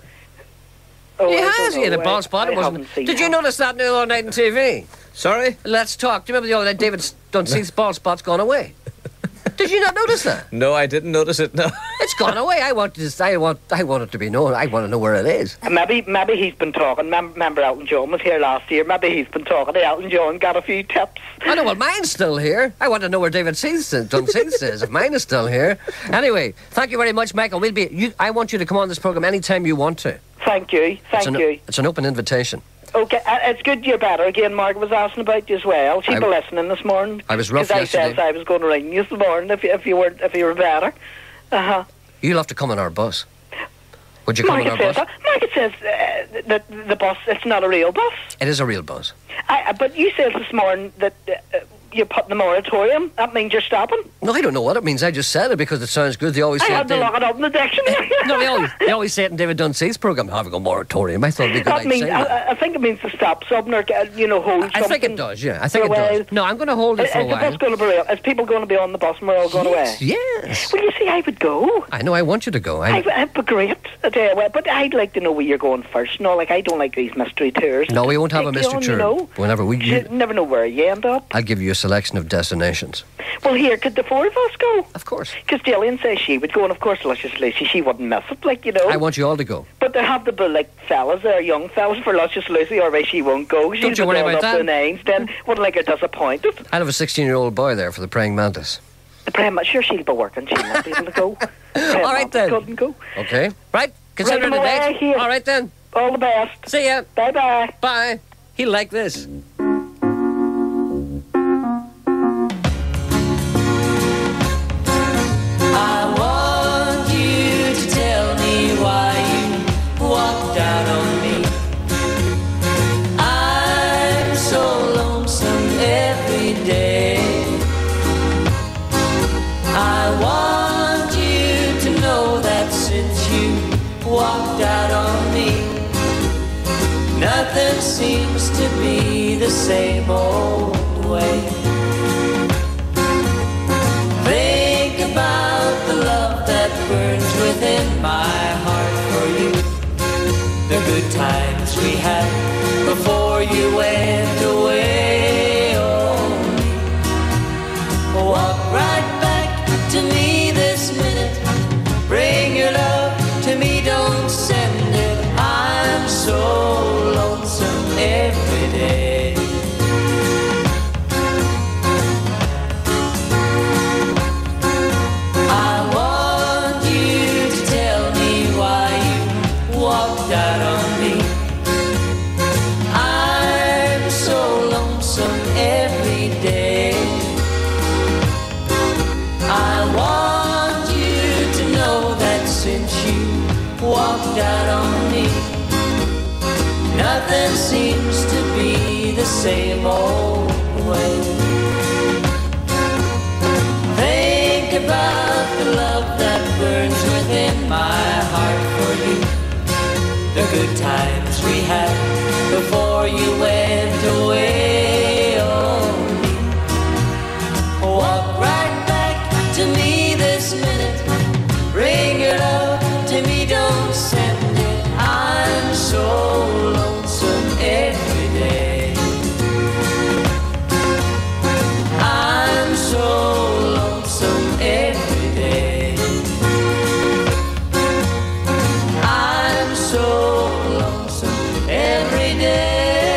Oh, he I don't has. He had a know. ball I- spot. I It wasn't. haven't seen Did you him. notice that the other night on T V? Sorry? Let's talk. Do you remember the other night David Dunseith's ball spot's gone away? Did you not notice that? No, I didn't notice it, no. It's gone away. I want this. I want. I want it to be known. I want to know where it is. And maybe maybe he's been talking. Mem- Remember Elton John was here last year. Maybe he's been talking to Elton John, got a few tips. I know. Well, mine's still here. I want to know where David Dunseith is. If mine is still here. Anyway, thank you very much, Michael. We'll be. You, I want you to come on this program anytime you want to. Thank you, thank it's an, you. It's an open invitation. Okay, uh, it's good you're better. Again, Margaret was asking about you as well. She'd I- be listening this morning. I was rough Because I yesterday. said I was going to ring you this morning if you, if you were if you were better. Uh huh. You'll have to come on our bus. Would you come Margaret on our says bus? that. Margaret says uh, that the bus it's not a real bus. It is a real bus. I, uh, but you said this morning that uh, you're putting the moratorium. That means you're stopping. No, I don't know what it means. I just said it because it sounds good. They always I say had it. to David- look it up in the dictionary. no, they always, they always say it in David Dunseith's program. Having a moratorium. I thought it'd be good. That I'd means say that. I, I think it means to stop something or uh, you know hold something. I think it does, yeah. I think for it a while. does. No, I'm going to hold it for a Is the while. bus going to be real? Is people going to be on the bus and we're all going Yes, away? yes. Well, you see, I would go. I know, I want you to go. I, I, I'd be great. I tell you what, but I'd like to know where you're going first. No, like I don't like these mystery tours. no, we won't have a Take you mystery on, tour. You know? Whenever we, You you, never know where you end up. I'll give you a selection of destinations. Well, here, could the four of us go? Of course. Because Gillian says she would go, and of course, Luscious Lucy, she wouldn't miss it, like, you know. I want you all to go. But there have to be, like, fellas there, young fellas for Luscious Lucy, or else she won't go. She'll Don't you be worry dolled about up that. to the nines, then wouldn't like her disappointed. I'll have a sixteen-year-old boy there for the praying mantis. The praying, sure, she'll be working, she'll not be able to go. All right, then. Couldn't go. Okay. Right. Consider Right, it a I'm away date. here. All right, then. All the best. See ya. Bye-bye. Bye. He'll like this. I want you to tell me why you walked out on me Nothing seems to be the same old way. Think about the love that burns within my heart for you. The good times we had before you went away. Oh, walk right back to me this minute. Bring your love to me, don't send it. I'm so lonesome every day. I want you to tell me why you walked out on me. I'm so lonesome every day. I want you to know that since you walked out on me, nothing seems to be the same old way. Think about the love that burns within my heart for you. The good times we had before you went away. Oh, walk right back to me this minute. Bring your love to me, don't send it. I'm so lonesome every day. I'm so lonesome every day. I'm so lonesome every day.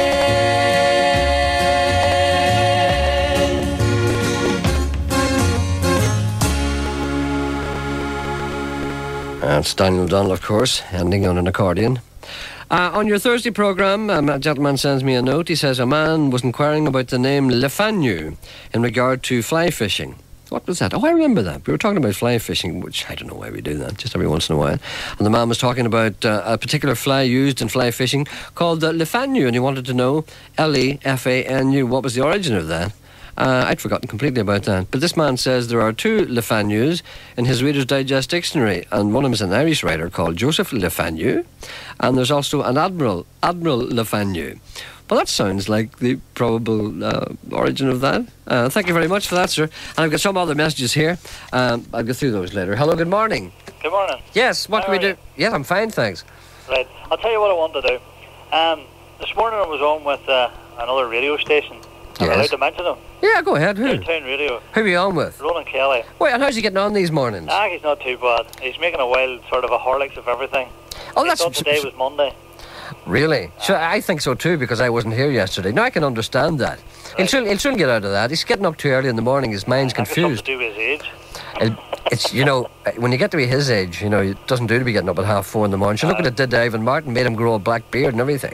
That's Daniel Donald, of course, ending on an accordion. Uh, on your Thursday programme, um, a gentleman sends me a note. He says a man was inquiring about the name Le Fanu in regard to fly fishing. What was that? Oh, I remember that. We were talking about fly fishing, which I don't know why we do that, just every once in a while. And the man was talking about uh, a particular fly used in fly fishing called the Le Fanu, and he wanted to know, L E F A N U, what was the origin of that? Uh, I'd forgotten completely about that. But this man says there are two Le Fanus in his Reader's Digest dictionary, and one of them is an Irish writer called Joseph Le Fanu, and there's also an Admiral, Admiral Le Fanu. Well, that sounds like the probable uh, origin of that. Uh, thank you very much for that, sir. And I've got some other messages here. Um, I'll go through those later. Hello, good morning. Good morning. Yes, what How can we are do? Yeah, I'm fine, thanks. Right. I'll tell you what I want to do. Um, this morning I was on with uh, another radio station. Am I Yes. allowed to mention them? Yeah, go ahead. Who? Newtown Radio. Who are you on with? Roland Kelly. Wait, and how's he getting on these mornings? Ah, he's not too bad. He's making a wild sort of a Horlicks of everything. Oh, he that's- thought today was Monday. Really? So I think so too, because I wasn't here yesterday. Now I can understand that. He'll soon, he'll soon get out of that. He's getting up too early in the morning. His mind's I think it's something confused. to do with his age. It, it's, you know, when you get to be his age, you know, it doesn't do to be getting up at half four in the morning. So look what it did to Ivan Martin, made him grow a black beard and everything.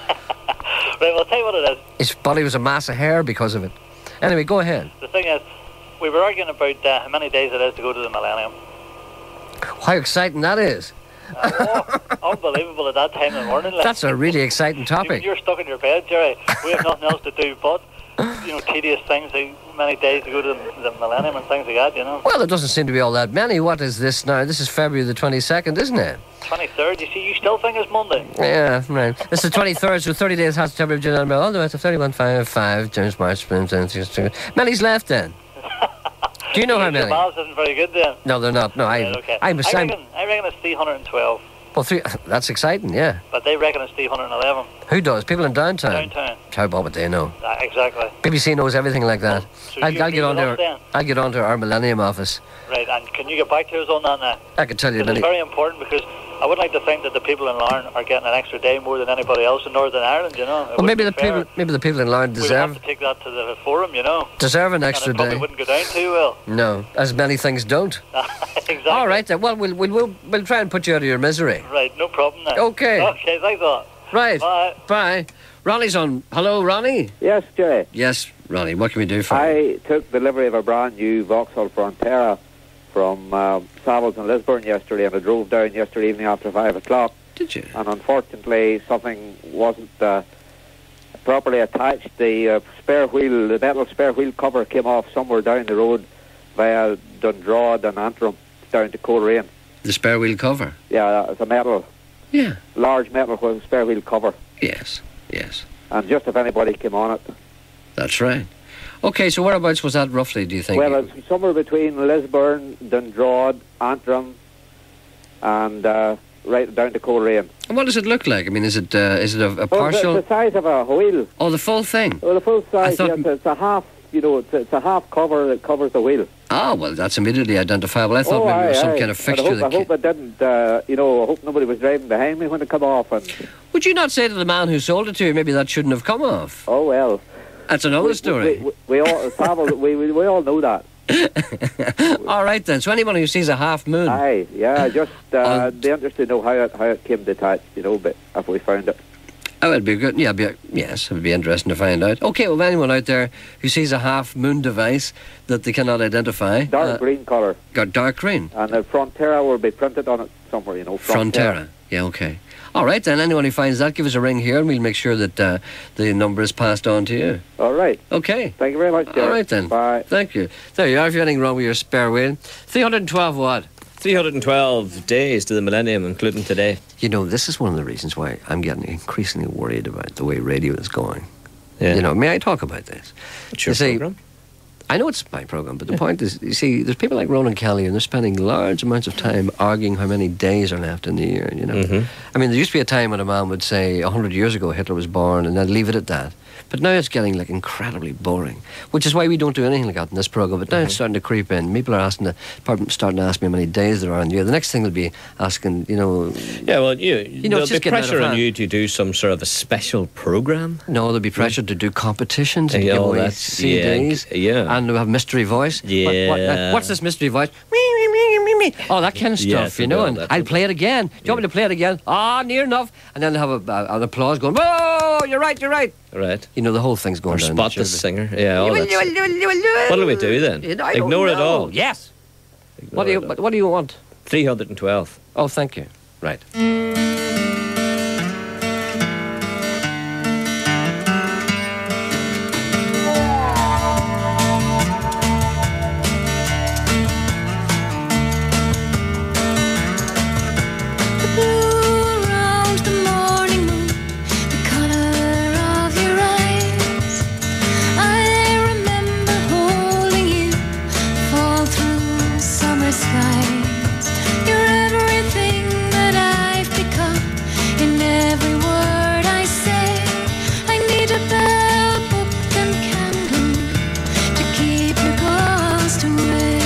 Right, well, I'll tell you what it is. His body was a mass of hair because of it. Anyway, go ahead. The thing is, we were arguing about uh, how many days it is to go to the Millennium. How exciting that is. Unbelievable at that time in the morning. Like. That's a really exciting Even topic. you're stuck in your bed, Jerry. We have nothing else to do but, you know, tedious things, like many days to go to the, the Millennium and things like that, you know. Well, there doesn't seem to be all that many. What is this now? This is February the twenty-second, isn't it? twenty-third, you see, you still think it's Monday. Yeah, right. This is the twenty-third, so thirty days has to be January. All the way to thirty-one, five, five, James, March, Many's left then. Do you know how Your many? maths isn't very good then. No, they're not. No, I, Right, okay. I'm, I I'm, reckon, I reckon it's three hundred twelve, well, three, that's exciting, yeah. but they reckon it's three hundred eleven. Who does? People in downtown? Downtown. How about what they know? Ah, exactly. B B C knows everything like that. So I'll, you I'll agree get on with to us then? I'll get on to our Millennium office. Right, and can you get back to us on that now? I can tell you Because many. it's very important, because I would like to think that the people in Larne are getting an extra day more than anybody else in Northern Ireland, you know. It Well, maybe the wouldn't be fair. people, maybe the people in Larne We would have deserve to take that to the forum, you know. deserve an extra and it probably day. wouldn't go down too well. No, as many things don't. Exactly. All right, then. Well, we'll we'll we'll, we'll try and put you out of your misery. Right, no problem then. Okay. Okay, thanks a lot. Right. Bye. Bye. Ronnie's on. Hello, Ronnie. Yes, Jerry. Yes, Ronnie. What can we do for you? I took delivery of a brand new Vauxhall Frontera from uh, Savills in Lisburn yesterday, and I drove down yesterday evening after five o'clock. Did you? And unfortunately, something wasn't uh, properly attached. The uh, spare wheel, the metal spare wheel cover, came off somewhere down the road via Dundrodd and Antrim down to Coleraine. The spare wheel cover. Yeah, it's a metal, Yeah. large metal wheel- spare wheel cover. Yes. Yes. And just if anybody came on it. That's right. Okay, so whereabouts was that roughly, do you think? Well, it's somewhere between Lisburn, Dundrod, Antrim, and uh, right down to Coleraine. And what does it look like? I mean, is it uh, is it a, a Oh, it's, partial? it's the size of a wheel. Oh, the full thing. Well, the full size, thought- yes, it's a half, you know, it's, it's a half cover that covers the wheel. Ah, well, that's immediately identifiable. I thought oh, maybe aye, it was some aye. kind of But fixture I hope, that I hope it didn't, uh, you know, I hope nobody was driving behind me when it come off. And Would you not say to the man who sold it to you, maybe that shouldn't have come off? Oh, well. That's another we, story. We, we, we all travel, we, we, we all know that. All right, then. So anyone who sees a half moon... Aye, yeah, just uh, be interested to know how it, how it came detached, you know, but if we found it. Oh, it'd be good. Yeah, be, yes, it would be interesting to find out. Okay, well, anyone out there who sees a half moon device that they cannot identify... Dark uh, green colour. Got dark green. And the Frontera will be printed on it somewhere, you know. Frontera. Yeah, okay. All right, then. Anyone who finds that, give us a ring here and we'll make sure that uh, the number is passed on to you. All right. Okay. Thank you very much, Jerry. All right, then. Bye. Thank you. There you are. If you're anything wrong with your spare wheel. three hundred twelve what? three hundred twelve days to the millennium, including today. You know, this is one of the reasons why I'm getting increasingly worried about the way radio is going. Yeah. You know, may I talk about this? It's your You see, programme. I know it's my programme, but the point is, you see, there's people like Ronan Kelly and they're spending large amounts of time arguing how many days are left in the year, you know. Mhm. I mean, there used to be a time when a man would say a hundred years ago Hitler was born and then leave it at that. But now it's getting like incredibly boring, which is why we don't do anything like that in this programme. But now it's starting to creep in. People are asking, to, probably starting to ask me how many days there are in the year. The next thing they'll be asking, you know... Yeah, well, you, You know, there'll it's just be getting out of pressure on hand. you to do some sort of a special programme. No, there'll be pressure to do competitions and Yeah, give oh, away that's- C Ds. yeah, yeah. And we'll have mystery voice. What- what- Yeah. what's this mystery voice? Me, me, me, me, me. Oh, that kind of Yeah, stuff, it's you a know. bit And of that, I'll play it again. Do you want me to play it again? Ah, near enough. And then they'll have a, a, an applause going, whoa, you're right, you're right. Right. You know, the whole thing's going Or down. spot the singer. Yeah, all that stuff. What do we do then? You know, I don't Ignore it know. all. Yes. What do you What, what do you want? three hundred twelve. Oh, thank you. Right. Blue around the morning moon, the color of your eyes. I remember holding you, fall through summer skies. You're everything that I've become, in every word I say. I need a bell, book, and candle to keep your ghost away.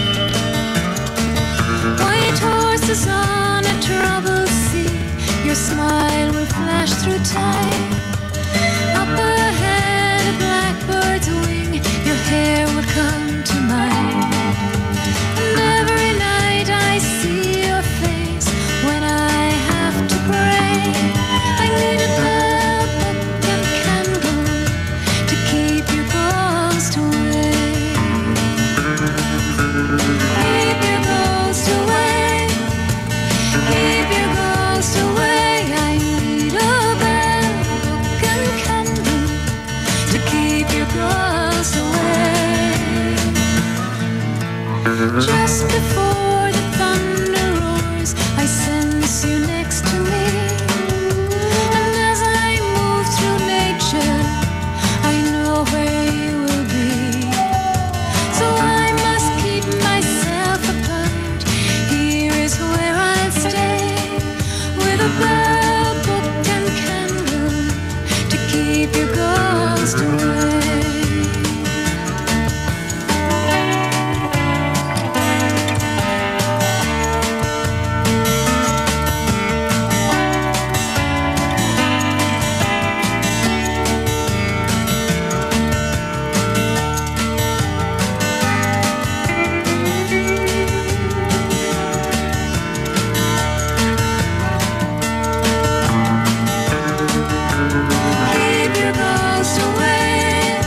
White horses on a troubled sea, your smile will flash through time. Up ahead, a blackbird's wing, your hair will come to mind. And every night I see your face when I have to pray. I need a bell, book, and candle to keep your ghost away. Keep your ghost away. Keep your ghost away. I need a bell, book, and candle to keep your ghost away. Just before the thunder roars, I sense you next to me. And as I move through nature, I know where you will be. So I must keep myself apart. Here is where I'll stay, with a bell, book, and candle to keep your ghost away. Keep your ghost away.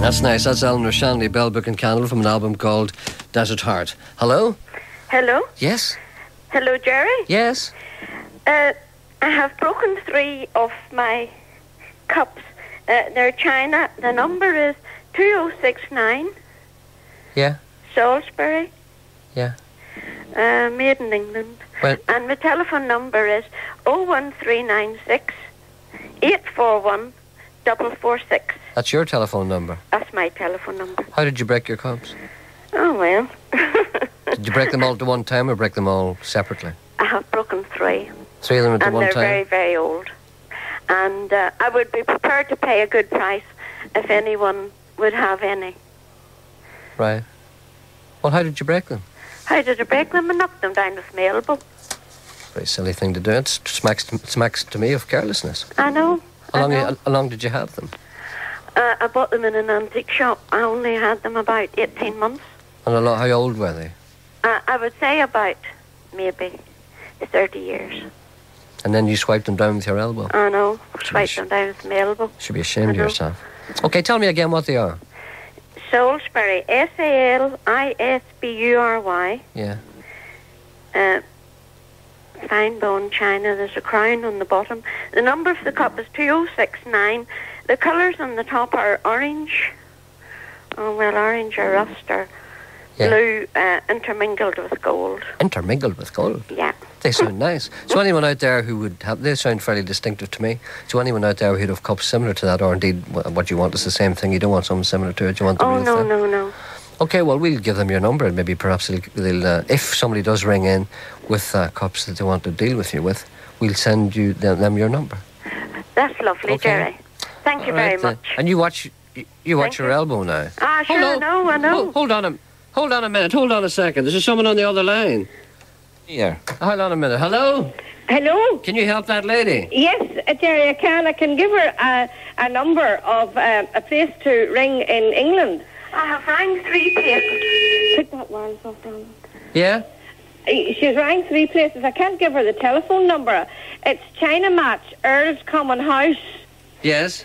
That's nice. That's Eleanor Shanley, Bell Book and Candle from an album called Desert Heart. Hello? Hello? Yes? Hello, Jerry? Yes? Uh, I have broken three of my cups. Uh, they're China. The number is two oh six nine, Yeah? Salisbury, Yeah? uh, made in England. Well, And my telephone number is oh one three nine six, eight four one, four four six. that's your telephone number. That's my telephone number. How did you break your cups? Oh, well. Did you break them all at one time or break them all separately? I have broken three. Three of them at and one they're time? very, very old. And uh, I would be prepared to pay a good price if anyone would have any. Right. Well, how did you break them? How did I break them? I knocked them down with my elbow. Very silly thing to do. It smacks to, smacks to me of carelessness. I know. How long, I know. how long did you have them? Uh, I bought them in an antique shop. I only had them about eighteen months. And how, lo- how old were they? Uh, I would say about maybe thirty years. And then you swiped them down with your elbow. I know. Swiped them down with my elbow. Should be ashamed of I know. yourself. Okay, tell me again what they are. Salisbury, S A L I S B U R Y. Yeah. Uh, fine bone china. There's a crown on the bottom. The number of the cup is two oh six nine. The colours on the top are orange. Oh, well, orange or rust or Yeah. blue uh, intermingled with gold. Intermingled with gold. Yeah. They sound nice. So anyone out there who would have, they sound fairly distinctive to me. So anyone out there who'd have cups similar to that, or indeed wh- what you want is the same thing, you don't want something similar to it, you want the Oh, real no, thing. no, no. Okay, well, we'll give them your number and maybe perhaps they'll, they'll uh, if somebody does ring in with uh, cups that they want to deal with you with, we'll send you them, them your number. That's lovely, Okay. Jerry. Thank you All very right, then. much. And you watch, you, you watch Thank your you. elbow now. Ah, sure, I know, I know. Hold, hold on a, hold on a minute. Hold on a second. There's someone on the other line. Yeah. Hold on a minute. Hello. Hello? Can you help that lady? Yes, uh, Jerry, I can. I can give her a, a number of uh, a place to ring in England. I have rang three places. Pick that wireless off, darling. Yeah. Uh, She's rang three places. I can't give her the telephone number. It's China Match, Earl's Common House, Yes.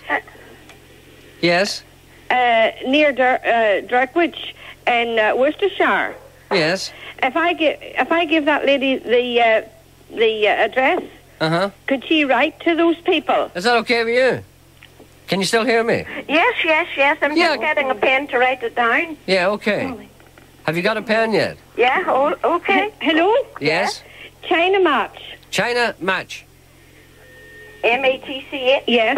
Yes. uh, near Dur- uh, Droitwich in uh, Worcestershire. Yes. If I give if I give that lady the uh, the uh, address, Uh huh. could she write to those people? Is that okay with you? Can you still hear me? Yes, yes, yes. I'm Yeah. just getting a pen to write it down. Yeah. Okay. Have you got a pen yet? Yeah, oh, okay. Hello? Yes. China Match. China Match. M A T C H? Yes.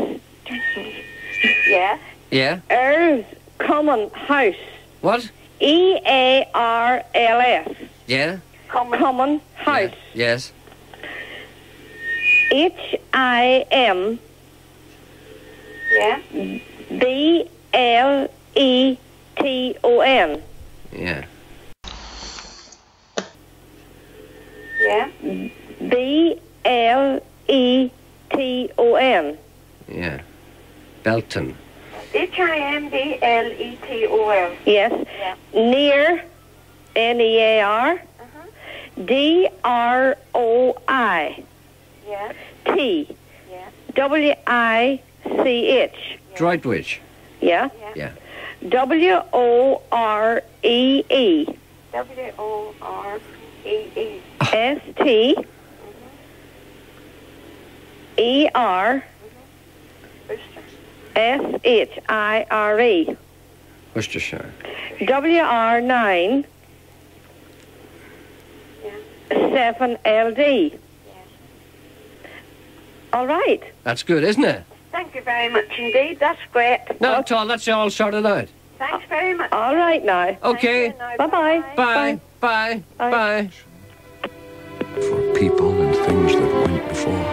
Yeah. Yeah. Earl's Common House. What? E A R L S. Yeah. Common, Common House. Yes. H I M Yeah. B L E T O N. Yeah. Yeah. B L E T O N. Yeah. Belton. H I M B L E T O L. Yes. Yeah. Near N E A R D R O I Yeah. T Yeah. W I C H. Droitwich. Yeah. Yeah. W O R E E W O R E E. S T E R S H I R E. Worcestershire. W R nine seven L D. All right. That's good, isn't it? Thank you very much indeed. That's great. Not at all. That's all sorted out. Thanks very much. All right now. Okay. Bye-bye. Bye. Bye. Bye. Bye. For people and things that went before.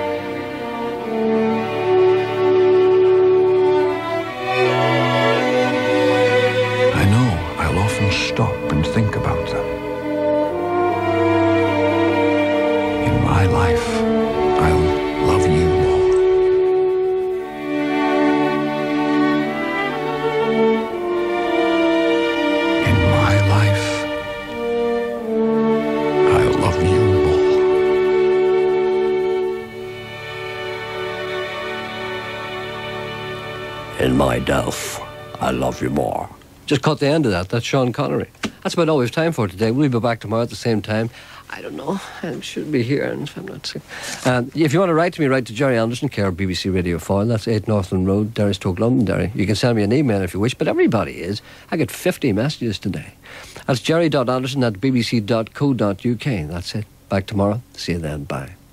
I know I'll often stop and think about them. In my life, I'll love you more. In my life, I'll love you more. In my Delph, I love you more. Just cut the end of that. That's Sean Connery. That's about all we have time for today. We'll be back tomorrow at the same time. I don't know. I should be here. And I'm not sick. Um, if you want to write to me, write to Jerry Anderson, care of B B C Radio four. That's eight Northland Road, Derry, Stoke, Londonderry. You can send me an email if you wish, but everybody is. I get fifty messages today. That's jerry dot anderson at b b c dot co dot u k. That's it. Back tomorrow. See you then. Bye.